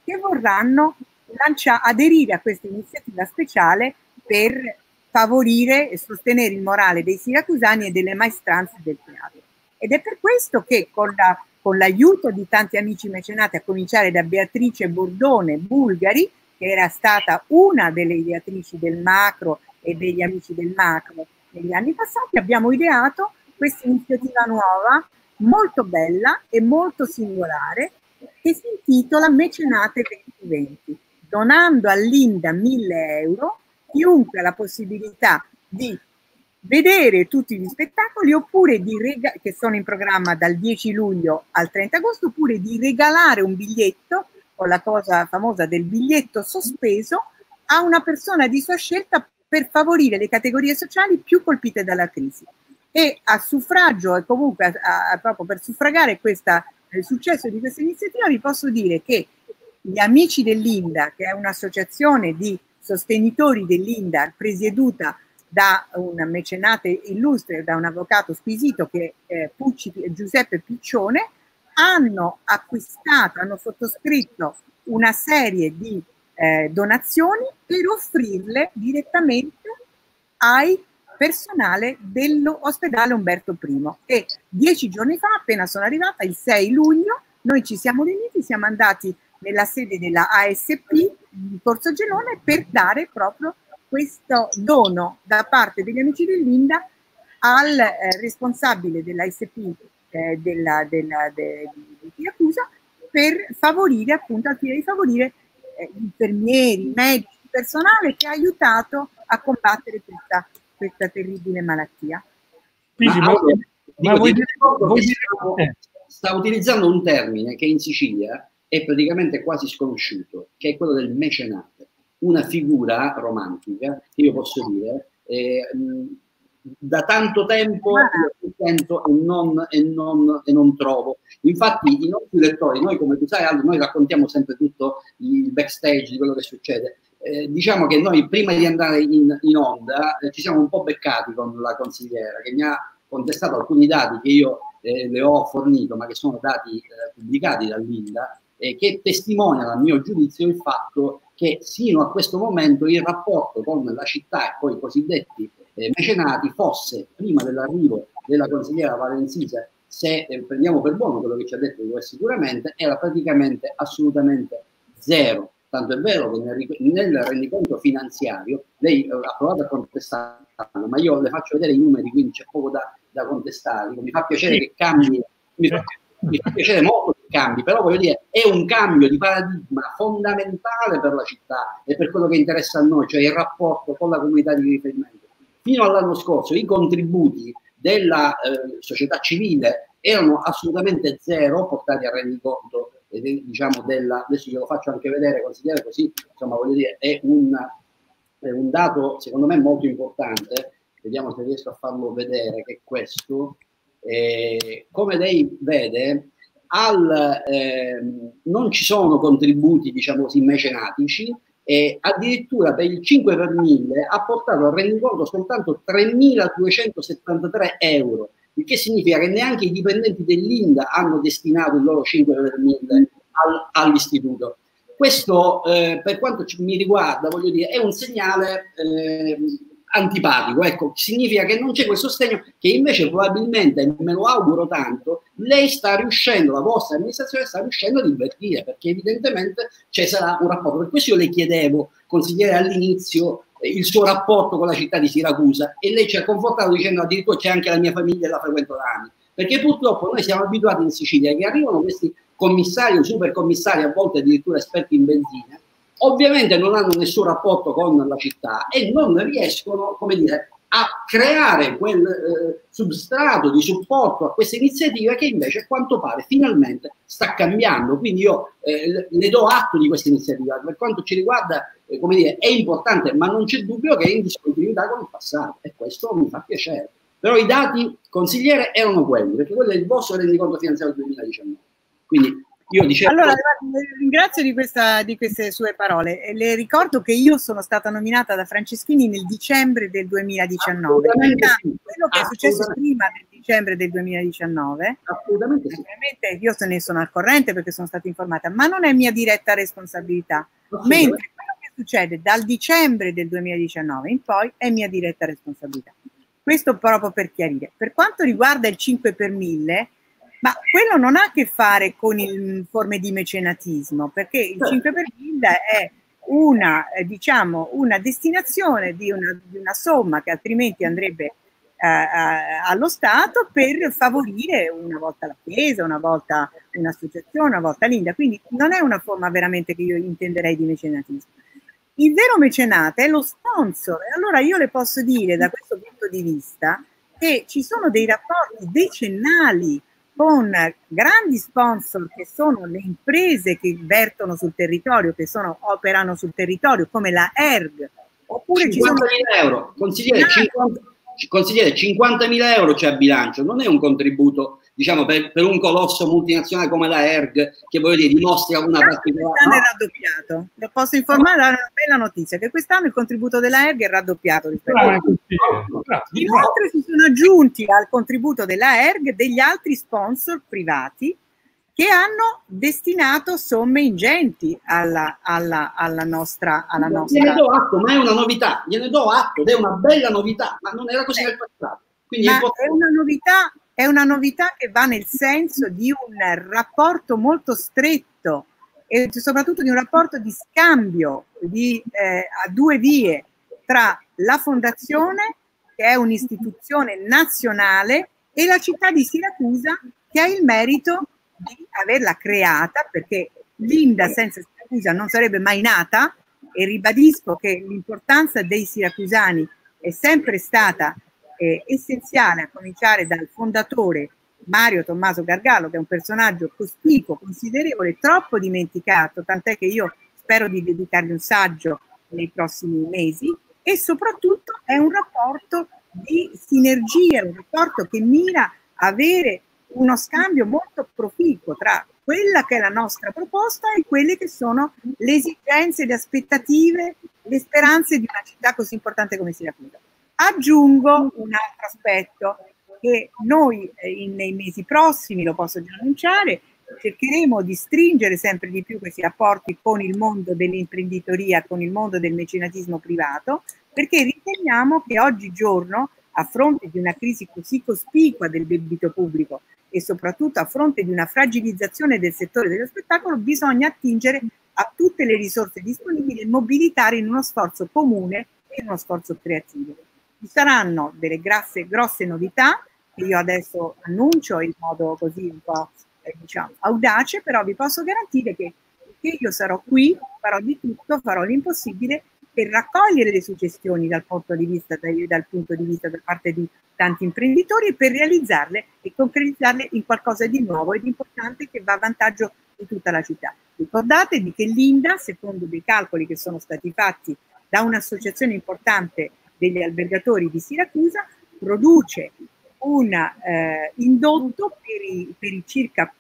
che vorranno aderire a questa iniziativa speciale per favorire e sostenere il morale dei siracusani e delle maestranze del teatro. Ed è per questo che con l'aiuto di tanti amici mecenati, a cominciare da Beatrice Bordone Bulgari, che era stata una delle ideatrici del Macro e degli amici del Macro negli anni passati, abbiamo ideato questa iniziativa nuova, molto bella e molto singolare, che si intitola Mecenate 2020, donando all'Inda 1.000 euro, chiunque ha la possibilità di vedere tutti gli spettacoli oppure che sono in programma dal 10 luglio al 30 agosto, oppure di regalare un biglietto, con la cosa famosa del biglietto sospeso, a una persona di sua scelta per favorire le categorie sociali più colpite dalla crisi. E a suffragio e comunque proprio per suffragare il successo di questa iniziativa, vi posso dire che gli amici dell'Inda, che è un'associazione di sostenitori dell'Inda presieduta da un mecenate illustre, da un avvocato squisito che è Giuseppe Piccione, hanno sottoscritto una serie di donazioni per offrirle direttamente ai personale dell'ospedale Umberto I. E 10 giorni fa, appena sono arrivata, il 6 luglio, noi ci siamo riuniti, siamo andati nella sede della ASP di Corso Gelone per dare proprio questo dono da parte degli amici dell'Inda al responsabile dell'ASP di Siracusa, per favorire, appunto, al fine di favorire infermieri, medici, personale che ha aiutato a combattere questa terribile malattia. Sta utilizzando un termine che in Sicilia è praticamente quasi sconosciuto, che è quello del mecenate, una figura romantica che io posso dire da tanto tempo sento e non trovo. Infatti i nostri lettori, noi come tu sai Aldo, noi raccontiamo sempre tutto il backstage di quello che succede. Diciamo che noi prima di andare in onda ci siamo un po' beccati con la consigliera, che mi ha contestato alcuni dati che io le ho fornito, ma che sono dati pubblicati dall'Inda, che testimoniano a mio giudizio il fatto che sino a questo momento il rapporto con la città e poi i cosiddetti mecenati fosse, prima dell'arrivo della consigliera Valensise, se prendiamo per buono quello che ci ha detto sicuramente, era praticamente assolutamente zero. Tanto è vero che nel rendiconto finanziario lei ha provato a contestarlo, ma io le faccio vedere i numeri, quindi c'è poco da contestare. Mi fa piacere che cambi, mi fa piacere molto che cambi, però voglio dire, è un cambio di paradigma fondamentale per la città e per quello che interessa a noi, cioè il rapporto con la comunità di riferimento. Fino all'anno scorso i contributi della società civile erano assolutamente zero, portati al rendiconto, diciamo, adesso glielo faccio anche vedere, consigliere, così insomma voglio dire, è un dato secondo me molto importante. Vediamo se riesco a farlo vedere, che è questo. Come lei vede, non ci sono contributi, diciamo così, mecenatici, e addirittura per il 5 per 1000 ha portato al rendiconto soltanto 3.273 euro, il che significa che neanche i dipendenti dell'Inda hanno destinato il loro 5 per 1000 all'istituto. Questo, per quanto mi riguarda, voglio dire, è un segnale antipatico, ecco, significa che non c'è quel sostegno che invece probabilmente, e me lo auguro tanto, lei sta riuscendo, la vostra amministrazione sta riuscendo ad invertire, perché evidentemente ci sarà un rapporto. Per questo io le chiedevo, consigliere, all'inizio il suo rapporto con la città di Siracusa, e lei ci ha confortato dicendo addirittura c'è anche la mia famiglia e la frequento da anni, perché purtroppo noi siamo abituati in Sicilia che arrivano questi commissari o super commissari, a volte addirittura esperti in benzina, ovviamente non hanno nessun rapporto con la città e non riescono, come dire, a creare quel substrato di supporto a queste iniziative che invece a quanto pare finalmente sta cambiando. Quindi io le do atto di questa iniziativa, per quanto ci riguarda, come dire, è importante, ma non c'è dubbio che è in discontinuità con il passato, e questo mi fa piacere. Però i dati, consigliere, erano quelli, perché quello è il vostro rendiconto finanziario del 2019. Quindi Io dicevo... Allora, ringrazio di queste sue parole. Le ricordo che io sono stata nominata da Franceschini nel dicembre del 2019. Sì. Quello che è successo prima del dicembre del 2019, assolutamente sì. Ovviamente io se ne sono al corrente perché sono stata informata, ma non è mia diretta responsabilità. Mentre quello che succede dal dicembre del 2019 in poi è mia diretta responsabilità. Questo proprio per chiarire. Per quanto riguarda il 5 per 1000, ma quello non ha a che fare con il forme di mecenatismo, perché il 5 per 1000 è una, diciamo, una destinazione di una somma che altrimenti andrebbe allo Stato per favorire una volta la Chiesa, una volta un'associazione, una volta l'India. Quindi non è una forma veramente che io intenderei di mecenatismo. Il vero mecenate è lo sponsor. E allora io le posso dire da questo punto di vista che ci sono dei rapporti decennali con grandi sponsor che sono le imprese che vertono sul territorio, che operano sul territorio, come la ERG, oppure 50.000 ci sono euro, consigliere 50.000 euro c'è a bilancio, non è un contributo, diciamo, per un colosso multinazionale come la ERG, che voglio dire, dimostra una particolare... Quest'anno è raddoppiato. Le posso informare, è una bella notizia, che quest'anno il contributo della ERG è raddoppiato. Inoltre si sono aggiunti al contributo della ERG degli altri sponsor privati che hanno destinato somme ingenti alla nostra... Gliene do atto, ma è una novità, gliene do atto, ed è una bella novità, ma non era così nel passato. Quindi è una novità che va nel senso di un rapporto molto stretto e soprattutto di un rapporto di scambio a due vie tra la fondazione, che è un'istituzione nazionale, e la città di Siracusa, che ha il merito di averla creata, perché l'Inda senza Siracusa non sarebbe mai nata, e ribadisco che l'importanza dei siracusani è sempre stata essenziale, a cominciare dal fondatore Mario Tommaso Gargallo, che è un personaggio cospicuo, considerevole, troppo dimenticato, tant'è che io spero di dedicargli un saggio nei prossimi mesi, e soprattutto è un rapporto di sinergia, un rapporto che mira a avere uno scambio molto proficuo tra quella che è la nostra proposta e quelle che sono le esigenze, le aspettative, le speranze di una città così importante come Siracusa. Aggiungo un altro aspetto che noi nei mesi prossimi, lo posso già annunciare, cercheremo di stringere sempre di più questi rapporti con il mondo dell'imprenditoria, con il mondo del mecenatismo privato, perché riteniamo che oggigiorno, a fronte di una crisi così cospicua del debito pubblico e soprattutto a fronte di una fragilizzazione del settore dello spettacolo, bisogna attingere a tutte le risorse disponibili e mobilitare in uno sforzo comune e in uno sforzo creativo. Ci saranno delle grosse novità che io adesso annuncio in modo così un po' diciamo audace, però vi posso garantire che io sarò qui, farò di tutto, farò l'impossibile per raccogliere le suggestioni dal punto di vista da parte di tanti imprenditori e per realizzarle e concretizzarle in qualcosa di nuovo ed importante che va a vantaggio di tutta la città. Ricordatevi che l'Inda, secondo dei calcoli che sono stati fatti da un'associazione importante degli albergatori di Siracusa, produce un indotto per i circa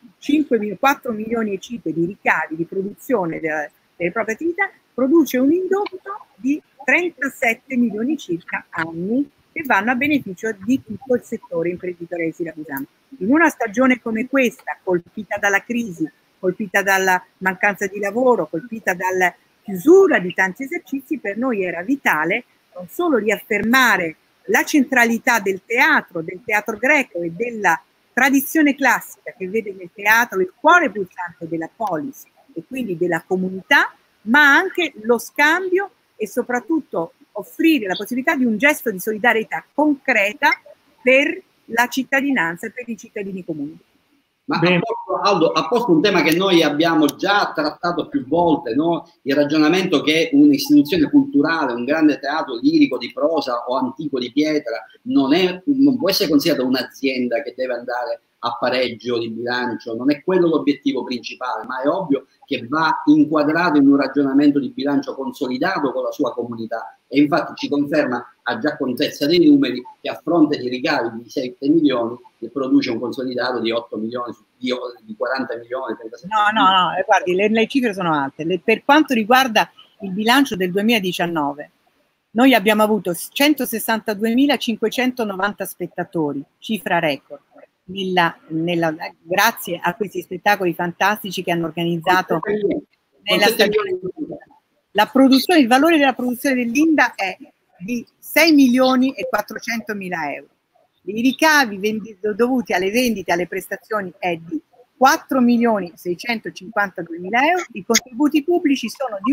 4 milioni e 5 di ricavi di produzione delle proprie attività, produce un indotto di 37 milioni circa anni che vanno a beneficio di tutto il settore imprenditoriale siracusano. In una stagione come questa, colpita dalla crisi, colpita dalla mancanza di lavoro, colpita dalla chiusura di tanti esercizi, per noi era vitale non solo riaffermare la centralità del teatro greco e della tradizione classica che vede nel teatro il cuore pulsante della polis e quindi della comunità, ma anche lo scambio e soprattutto offrire la possibilità di un gesto di solidarietà concreta per la cittadinanza e per i cittadini comuni. Ma Aldo, ha posto un tema che noi abbiamo già trattato più volte, no? Il ragionamento che un'istituzione culturale, un grande teatro lirico di prosa o antico di pietra non può essere considerata un'azienda che deve andare a pareggio di bilancio, non è quello l'obiettivo principale, ma è ovvio che va inquadrato in un ragionamento di bilancio consolidato con la sua comunità, e infatti ci conferma a già contezza dei numeri che a fronte di ricavi di 7 milioni produce un consolidato di 8 milioni di 40 milioni, 37 no, guardi, le cifre sono alte. Per quanto riguarda il bilancio del 2019, noi abbiamo avuto 162.590 spettatori, cifra record, grazie a questi spettacoli fantastici che hanno organizzato nella stagione. La produzione, il valore della produzione dell'Inda è di 6.400.000 euro. I ricavi dovuti alle vendite, alle prestazioni è di 4.652.000 euro, i contributi pubblici sono di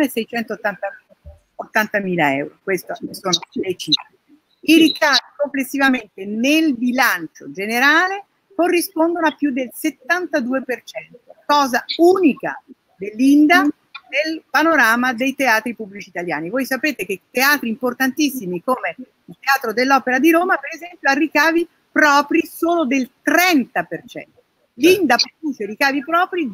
1.680.000 euro. Queste sono le cifre. I ricavi complessivamente nel bilancio generale corrispondono a più del 72%, cosa unica dell'Inda nel panorama dei teatri pubblici italiani. Voi sapete che teatri importantissimi come il Teatro dell'Opera di Roma, per esempio, ha ricavi propri solo del 30%. L'Inda produce ricavi propri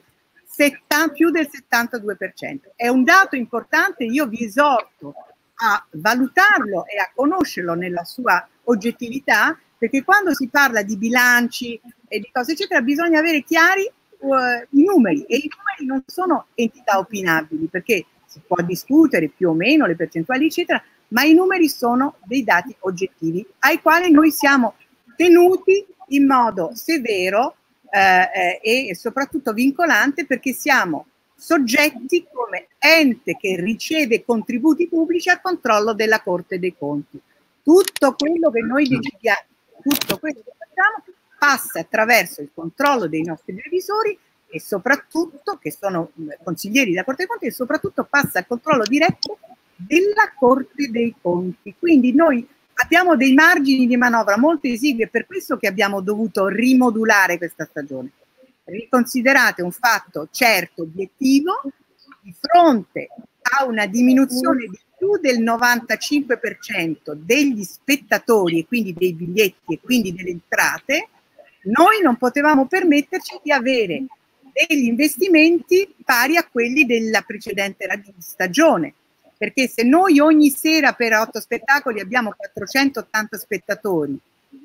più del 72%. È un dato importante, io vi esorto a valutarlo e a conoscerlo nella sua oggettività, perché quando si parla di bilanci e di cose eccetera bisogna avere chiari i numeri, e i numeri non sono entità opinabili, perché si può discutere più o meno le percentuali eccetera, ma i numeri sono dei dati oggettivi ai quali noi siamo tenuti in modo severo e soprattutto vincolante, perché siamo soggetti come ente che riceve contributi pubblici al controllo della Corte dei Conti. Tutto quello che noi decidiamo, tutto quello che facciamo passa attraverso il controllo dei nostri revisori e soprattutto, che sono consiglieri della Corte dei Conti, e soprattutto passa al controllo diretto della Corte dei Conti. Quindi noi abbiamo dei margini di manovra molto esigui, e per questo che abbiamo dovuto rimodulare questa stagione. Riconsiderate un fatto certo, obiettivo, di fronte a una diminuzione di più del 95% degli spettatori e quindi dei biglietti e quindi delle entrate, noi non potevamo permetterci di avere degli investimenti pari a quelli della precedente stagione, perché se noi ogni sera per 8 spettacoli abbiamo 480 spettatori,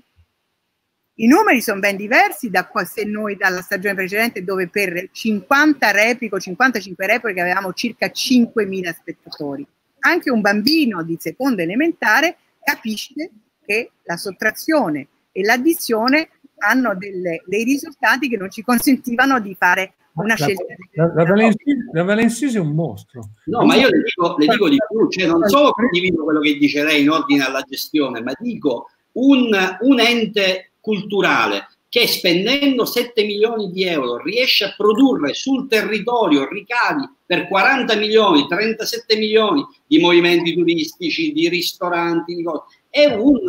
i numeri sono ben diversi da se noi dalla stagione precedente, dove per 50 repliche o 55 repliche avevamo circa 5.000 spettatori. Anche un bambino di seconda elementare capisce che la sottrazione e l'addizione hanno dei risultati che non ci consentivano di fare una scelta. La Valencese è un mostro. No, ma io le dico di più, cioè non solo condivido quello che dice lei in ordine alla gestione, ma dico un ente culturale che spendendo 7 milioni di euro riesce a produrre sul territorio ricavi per 40 milioni, 37 milioni di movimenti turistici, di ristoranti, di cose, è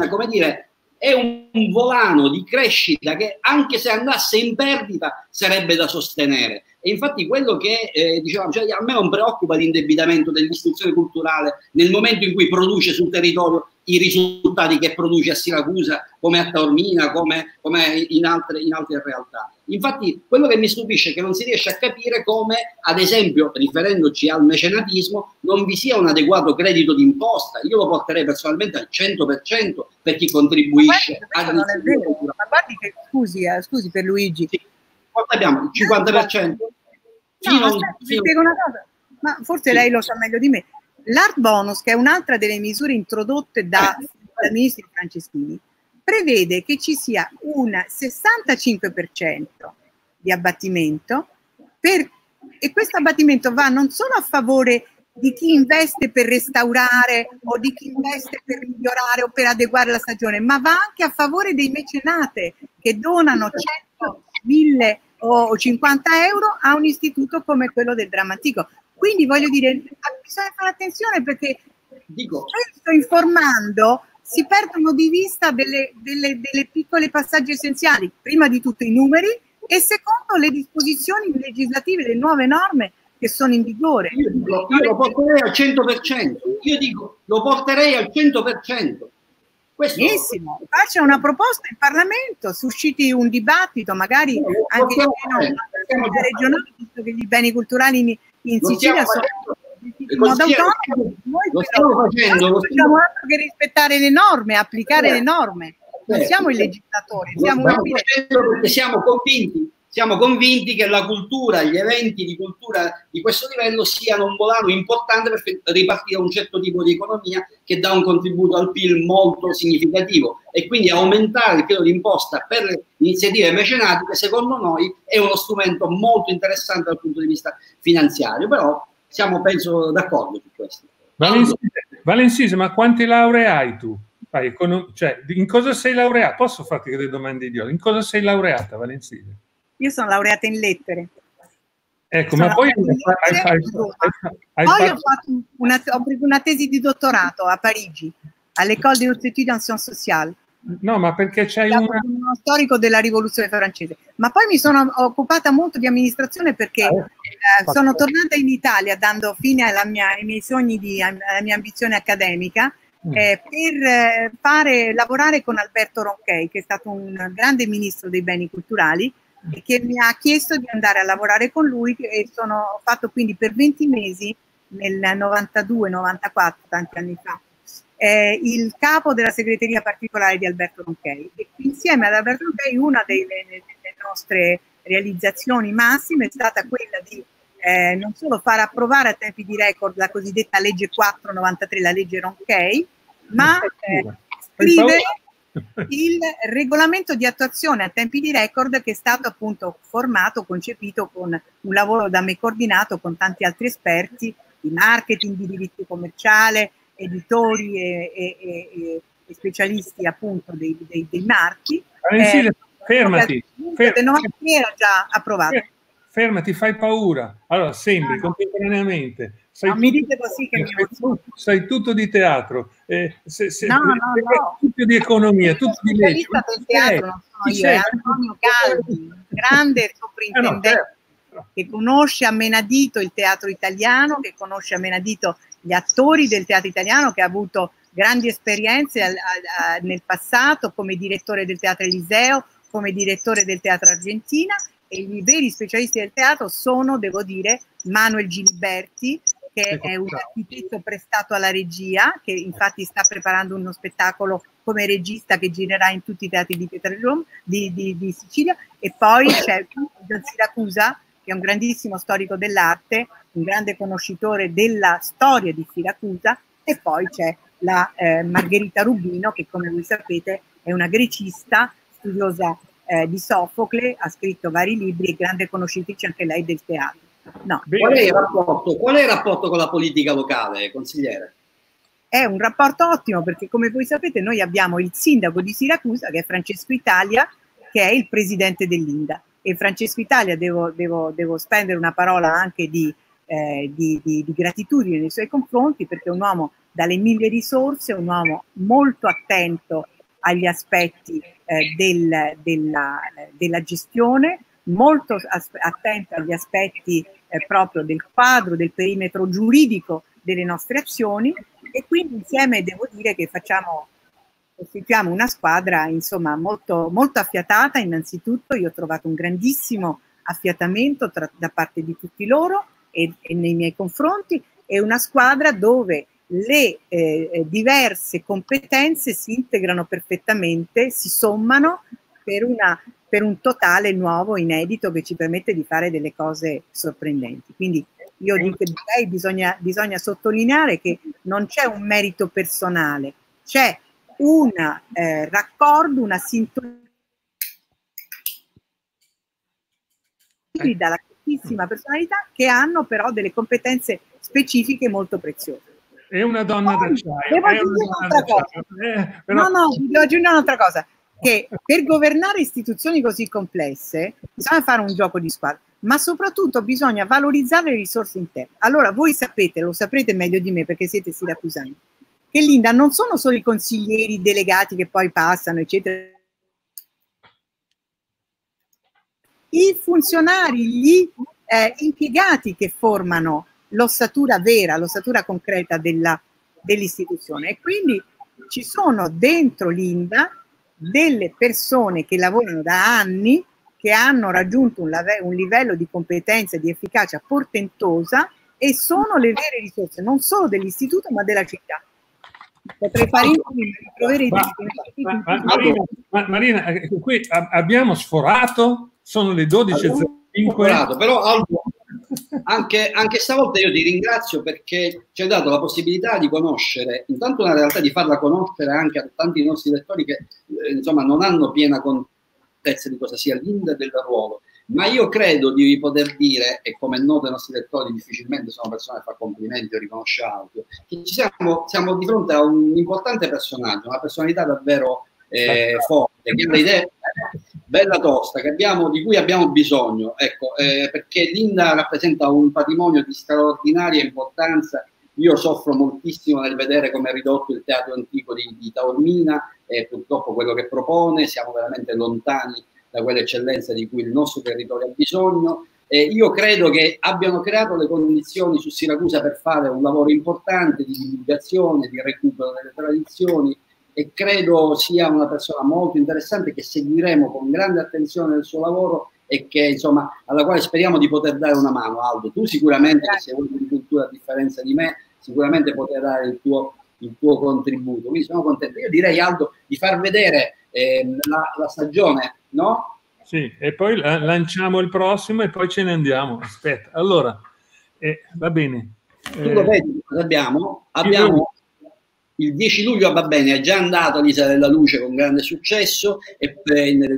un volano di crescita che, anche se andasse in perdita, sarebbe da sostenere. E infatti quello che dicevamo, cioè a me non preoccupa l'indebitamento dell'istituzione culturale nel momento in cui produce sul territorio i risultati che produce a Siracusa, come a Taormina, come in altre realtà. Infatti quello che mi stupisce è che non si riesce a capire come, ad esempio, riferendoci al mecenatismo, non vi sia un adeguato credito d'imposta. Io lo porterei personalmente al 100% per chi contribuisce. Ma guardi che, scusi per Luigi. Sì. Abbiamo il 50%. Vi spiego una cosa, ma forse lei lo sa meglio di me. L'Art Bonus, che è un'altra delle misure introdotte dal ministro Franceschini, prevede che ci sia un 65% di abbattimento e questo abbattimento va non solo a favore di chi investe per restaurare o di chi investe per migliorare o per adeguare la stagione, ma va anche a favore dei mecenate che donano 100, 1000 o 50 euro a un istituto come quello del Dramma Antico. Quindi voglio dire, bisogna fare attenzione, perché sto informando, si perdono di vista delle piccole passaggi essenziali, prima di tutto i numeri e secondo le disposizioni legislative, le nuove norme che sono in vigore. Io lo porterei al 100%, io dico lo porterei al 100%. Benissimo, faccia una proposta in Parlamento, susciti un dibattito, magari anche regionale, visto che gli beni culturali in Sicilia sono in modo autonomo. Noi però facciamo altro che rispettare le norme, applicare le norme. non siamo il legislatore, siamo perché siamo convinti che la cultura, gli eventi di cultura di questo livello siano un volano importante per ripartire un certo tipo di economia che dà un contributo al PIL molto significativo, e quindi aumentare il credito d'imposta per le iniziative mecenatiche secondo noi è uno strumento molto interessante dal punto di vista finanziario, però siamo penso d'accordo su questo. Valensile, ma quante lauree hai tu? Cioè, in cosa sei laureata? Posso farti delle domande idiote? In cosa sei laureata, Valensile? Io sono laureata in lettere. Ecco, ma poi poi ho fatto una tesi di dottorato a Parigi, all'École des Hautes Études en Sciences Sociales. No, ma perché c'hai uno storico della rivoluzione francese. Ma poi mi sono occupata molto di amministrazione perché sono tornata in Italia dando fine ai miei sogni, alla mia ambizione accademica, per lavorare con Alberto Ronchey, che è stato un grande ministro dei beni culturali, e che mi ha chiesto di andare a lavorare con lui, e ho fatto quindi per 20 mesi nel 92-94, tanti anni fa, il capo della segreteria particolare di Alberto Ronchey, e insieme ad Alberto Ronchey una delle nostre realizzazioni massime è stata quella di non solo far approvare a tempi di record la cosiddetta legge 493, la legge Ronchey, ma scrivere il regolamento di attuazione a tempi di record, che è stato appunto formato, concepito con un lavoro da me coordinato con tanti altri esperti di marketing, di diritto commerciale, editori e specialisti appunto dei marchi. Fermati. Era già approvato. Fermati, fai paura. Allora, sembri contemporaneamente. Mi dite così che sai tutto di teatro, no. tutto di economia, tutto di legge. Del teatro non sono io, è Antonio Calvi, grande sovrintendente che conosce a menadito il teatro italiano, che conosce a menadito gli attori del teatro italiano, che ha avuto grandi esperienze nel passato come direttore del Teatro Eliseo, come direttore del Teatro Argentina, e i veri specialisti del teatro sono, devo dire, Manuel Giliberti, che è un architetto prestato alla regia, che infatti sta preparando uno spettacolo come regista che girerà in tutti i teatri di Sicilia, e poi c'è Gian Siracusa, che è un grandissimo storico dell'arte, un grande conoscitore della storia di Siracusa, e poi c'è la Margherita Rubino, che come voi sapete è una grecista, studiosa di Sofocle, ha scritto vari libri e grande conoscitrice anche lei del teatro. No. Qual è il rapporto con la politica locale, consigliere? È un rapporto ottimo, perché come voi sapete noi abbiamo il sindaco di Siracusa, che è Francesco Italia, che è il presidente dell'Inda, e Francesco Italia devo spendere una parola anche di gratitudine nei suoi confronti, perché è un uomo dalle mille risorse, un uomo molto attento agli aspetti della gestione, molto attento agli aspetti proprio del quadro, del perimetro giuridico delle nostre azioni, e quindi insieme devo dire che costituiamo una squadra insomma molto, molto affiatata. Innanzitutto io ho trovato un grandissimo affiatamento da parte di tutti loro e nei miei confronti, è una squadra dove le diverse competenze si integrano perfettamente, si sommano per un totale nuovo, inedito, che ci permette di fare delle cose sorprendenti. Quindi io dico che bisogna sottolineare che non c'è un merito personale, c'è un raccordo, una sintonia dalla grandissima personalità, che hanno però delle competenze specifiche molto preziose. È una donna d'acciaio. Devo aggiungere un'altra cosa, che per governare istituzioni così complesse bisogna fare un gioco di squadra, ma soprattutto bisogna valorizzare le risorse interne. Allora voi sapete, lo saprete meglio di me perché siete siracusani, che l'Inda non sono solo i consiglieri delegati che poi passano, eccetera. I funzionari, gli impiegati che formano l'ossatura vera, l'ossatura concreta dell'istituzione, e quindi ci sono dentro l'Inda delle persone che lavorano da anni, che hanno raggiunto un livello di competenza e di efficacia portentosa, e sono le vere risorse non solo dell'istituto ma della città. Potrei fare Marina, qui abbiamo sforato, sono le 12:05. Però Aldo, anche stavolta io ti ringrazio perché ci hai dato la possibilità di conoscere intanto una realtà, di farla conoscere anche a tanti nostri lettori che insomma non hanno piena contezza di cosa sia l'Inda e del ruolo. Ma io credo di poter dire, e come è noto ai nostri lettori difficilmente sono persone che fa complimenti o riconosce altro, che siamo di fronte a un importante personaggio, una personalità davvero forte, che ha un'idea bella tosta, di cui abbiamo bisogno, ecco, perché l'Inda rappresenta un patrimonio di straordinaria importanza. Io soffro moltissimo nel vedere come è ridotto il teatro antico di Taormina e purtroppo quello che propone, siamo veramente lontani da quell'eccellenza di cui il nostro territorio ha bisogno. Io credo che abbiano creato le condizioni su Siracusa per fare un lavoro importante di divulgazione, di recupero delle tradizioni, e credo sia una persona molto interessante che seguiremo con grande attenzione nel suo lavoro e che, insomma, alla quale speriamo di poter dare una mano. Aldo, tu sicuramente, che sei uno di cultura a differenza di me, sicuramente potrai dare il tuo contributo, quindi sono contento. Io direi, Aldo, di far vedere la stagione, no? Sì, e poi lanciamo il prossimo e poi ce ne andiamo. Aspetta, allora, va bene. Tu lo vedi cosa abbiamo? Abbiamo il 10 luglio, va bene, è già andato l'Isola della Luce con grande successo e nelle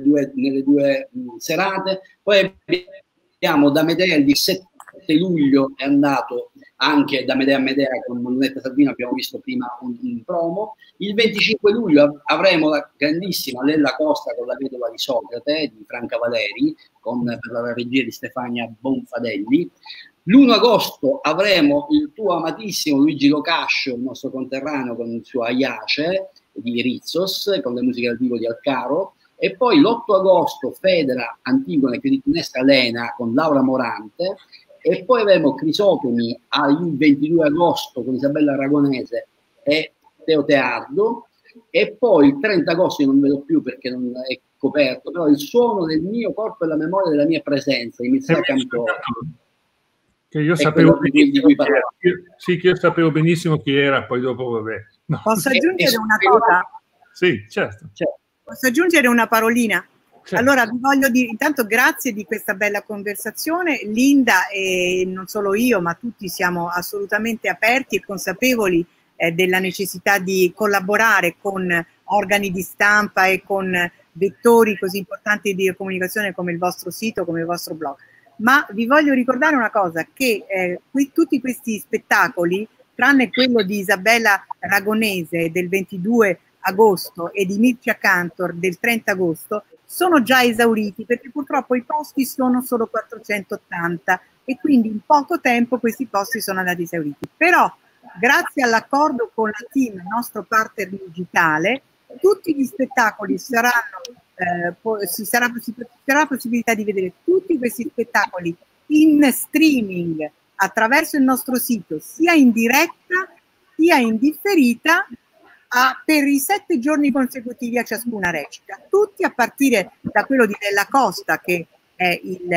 due serate. Poi abbiamo da Medea il 17 luglio, è andato anche da Medea a Medea con Lunetta Salvino, abbiamo visto prima un promo. Il 25 luglio avremo la grandissima Lella Costa con La vedova di Socrate di Franca Valeri, per la regia di Stefania Bonfadelli. L'1 agosto avremo il tuo amatissimo Luigi Locascio, il nostro conterraneo, con il suo Aiace di Rizzos, con le musiche dal vivo di Alcaro. E poi l'8 agosto Federa, Antigone, Clitennestra, Lena con Laura Morante. E poi avremo Crisotomi il 22 agosto con Isabella Aragonese e Teo Teardo. E poi il 30 agosto, io non vedo più perché non è coperto, però Il suono del mio corpo e la memoria della mia presenza di Mizia Cantore. Che io sapevo benissimo sì, che io sapevo benissimo chi era, poi dopo vabbè. No. Posso aggiungere una cosa? Sì, certo. Posso aggiungere una parolina? Certo. Allora vi voglio dire, intanto grazie di questa bella conversazione. Linda e non solo io, ma tutti siamo assolutamente aperti e consapevoli della necessità di collaborare con organi di stampa e con vettori così importanti di comunicazione come il vostro sito, come il vostro blog. Ma vi voglio ricordare una cosa, che tutti questi spettacoli, tranne quello di Isabella Aragonese del 22 agosto e di Mircea Cantor del 30 agosto, sono già esauriti perché purtroppo i posti sono solo 480 e quindi in poco tempo questi posti sono andati esauriti. Però grazie all'accordo con la team, il nostro partner digitale, tutti gli spettacoli saranno, ci sarà la possibilità di vedere tutti questi spettacoli in streaming attraverso il nostro sito, sia in diretta sia in differita, per i 7 giorni consecutivi a ciascuna recita, tutti a partire da quello di Della Costa che è il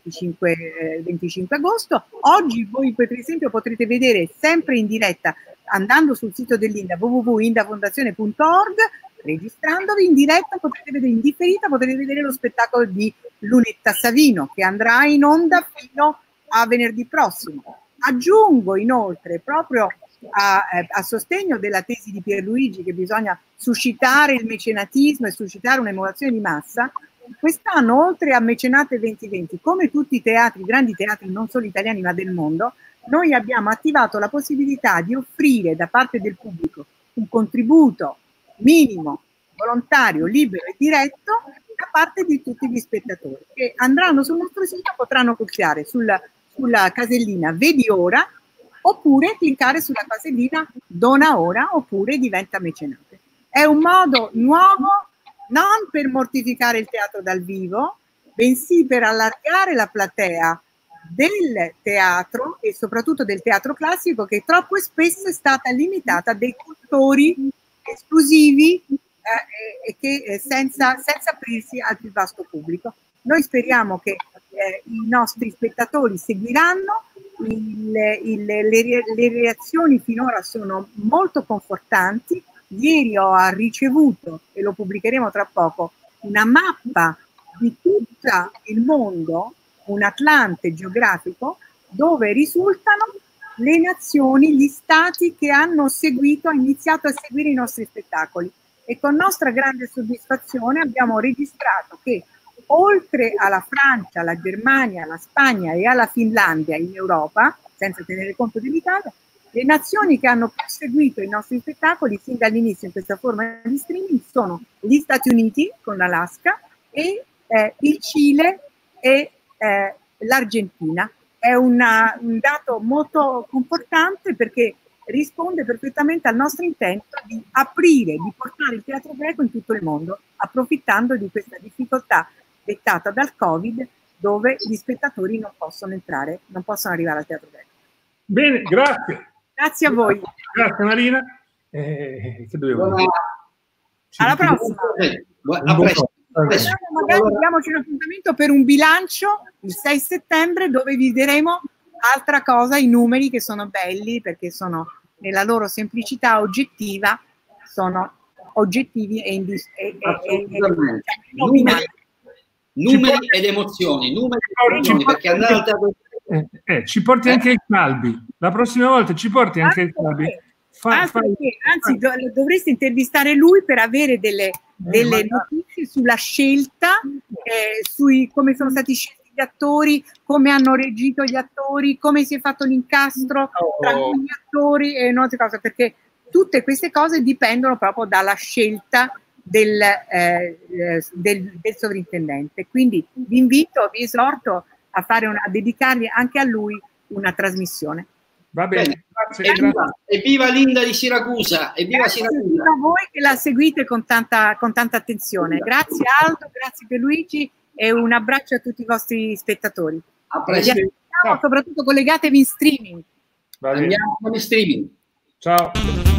25 agosto. Oggi voi per esempio potrete vedere sempre in diretta andando sul sito dell'Inda www.indafondazione.org, registrandovi in diretta potrete vedere in differita, potrete vedere lo spettacolo di Lunetta Savino che andrà in onda fino a venerdì prossimo. Aggiungo inoltre proprio a sostegno della tesi di Pierluigi che bisogna suscitare il mecenatismo e suscitare un'emulazione di massa. Quest'anno, oltre a Mecenate 2020, come tutti i teatri, grandi teatri non solo italiani ma del mondo, noi abbiamo attivato la possibilità di offrire da parte del pubblico un contributo minimo, volontario, libero e diretto da parte di tutti gli spettatori che andranno sul nostro sito, potranno cliccare sulla casellina Vedi ora, oppure cliccare sulla casellina Dona ora, oppure diventa mecenate. È un modo nuovo non per mortificare il teatro dal vivo, bensì per allargare la platea del teatro e soprattutto del teatro classico, che troppo spesso è stata limitata a dei cultori esclusivi e che senza aprirsi al più vasto pubblico. Noi speriamo che i nostri spettatori seguiranno. Le reazioni finora sono molto confortanti ieri ho ricevuto, e lo pubblicheremo tra poco, una mappa di tutto il mondo, un atlante geografico, dove risultano le nazioni, gli stati che hanno iniziato a seguire i nostri spettacoli. E con nostra grande soddisfazione abbiamo registrato che oltre alla Francia, alla Germania, alla Spagna e alla Finlandia in Europa, senza tenere conto dell'Italia, le nazioni che hanno seguito i nostri spettacoli sin dall'inizio in questa forma di streaming sono gli Stati Uniti con l'Alaska e il Cile e l'Argentina. È un dato molto confortante perché risponde perfettamente al nostro intento di aprire, di portare il teatro greco in tutto il mondo, approfittando di questa difficoltà dettata dal Covid, dove gli spettatori non possono entrare, non possono arrivare al teatro greco. Bene, grazie. Grazie a voi. Grazie Marina. Che dovevo dire? Alla prossima. Magari diamoci un appuntamento per un bilancio il 6 settembre dove vi diremo altra cosa, i numeri che sono belli perché sono nella loro semplicità oggettiva, sono oggettivi e numeri ed emozioni, perché andare al teatro ci porti anche il Calbi, la prossima volta ci porti anche il Calbi. Anzi, dovresti intervistare lui per avere delle notizie sulla scelta, sui come sono stati scelti gli attori, come hanno reagito gli attori, come si è fatto l'incastro tra gli attori e altre cose, perché tutte queste cose dipendono proprio dalla scelta del sovrintendente. Quindi vi esorto a dedicargli anche a lui una trasmissione. Va bene. Grazie. Evviva Linda di Siracusa, evviva Siracusa. A voi che la seguite con tanta attenzione. Grazie Aldo, grazie Pierluigi e un abbraccio a tutti i vostri spettatori. A presto. Soprattutto collegatevi in streaming. Andiamo con il streaming. Ciao.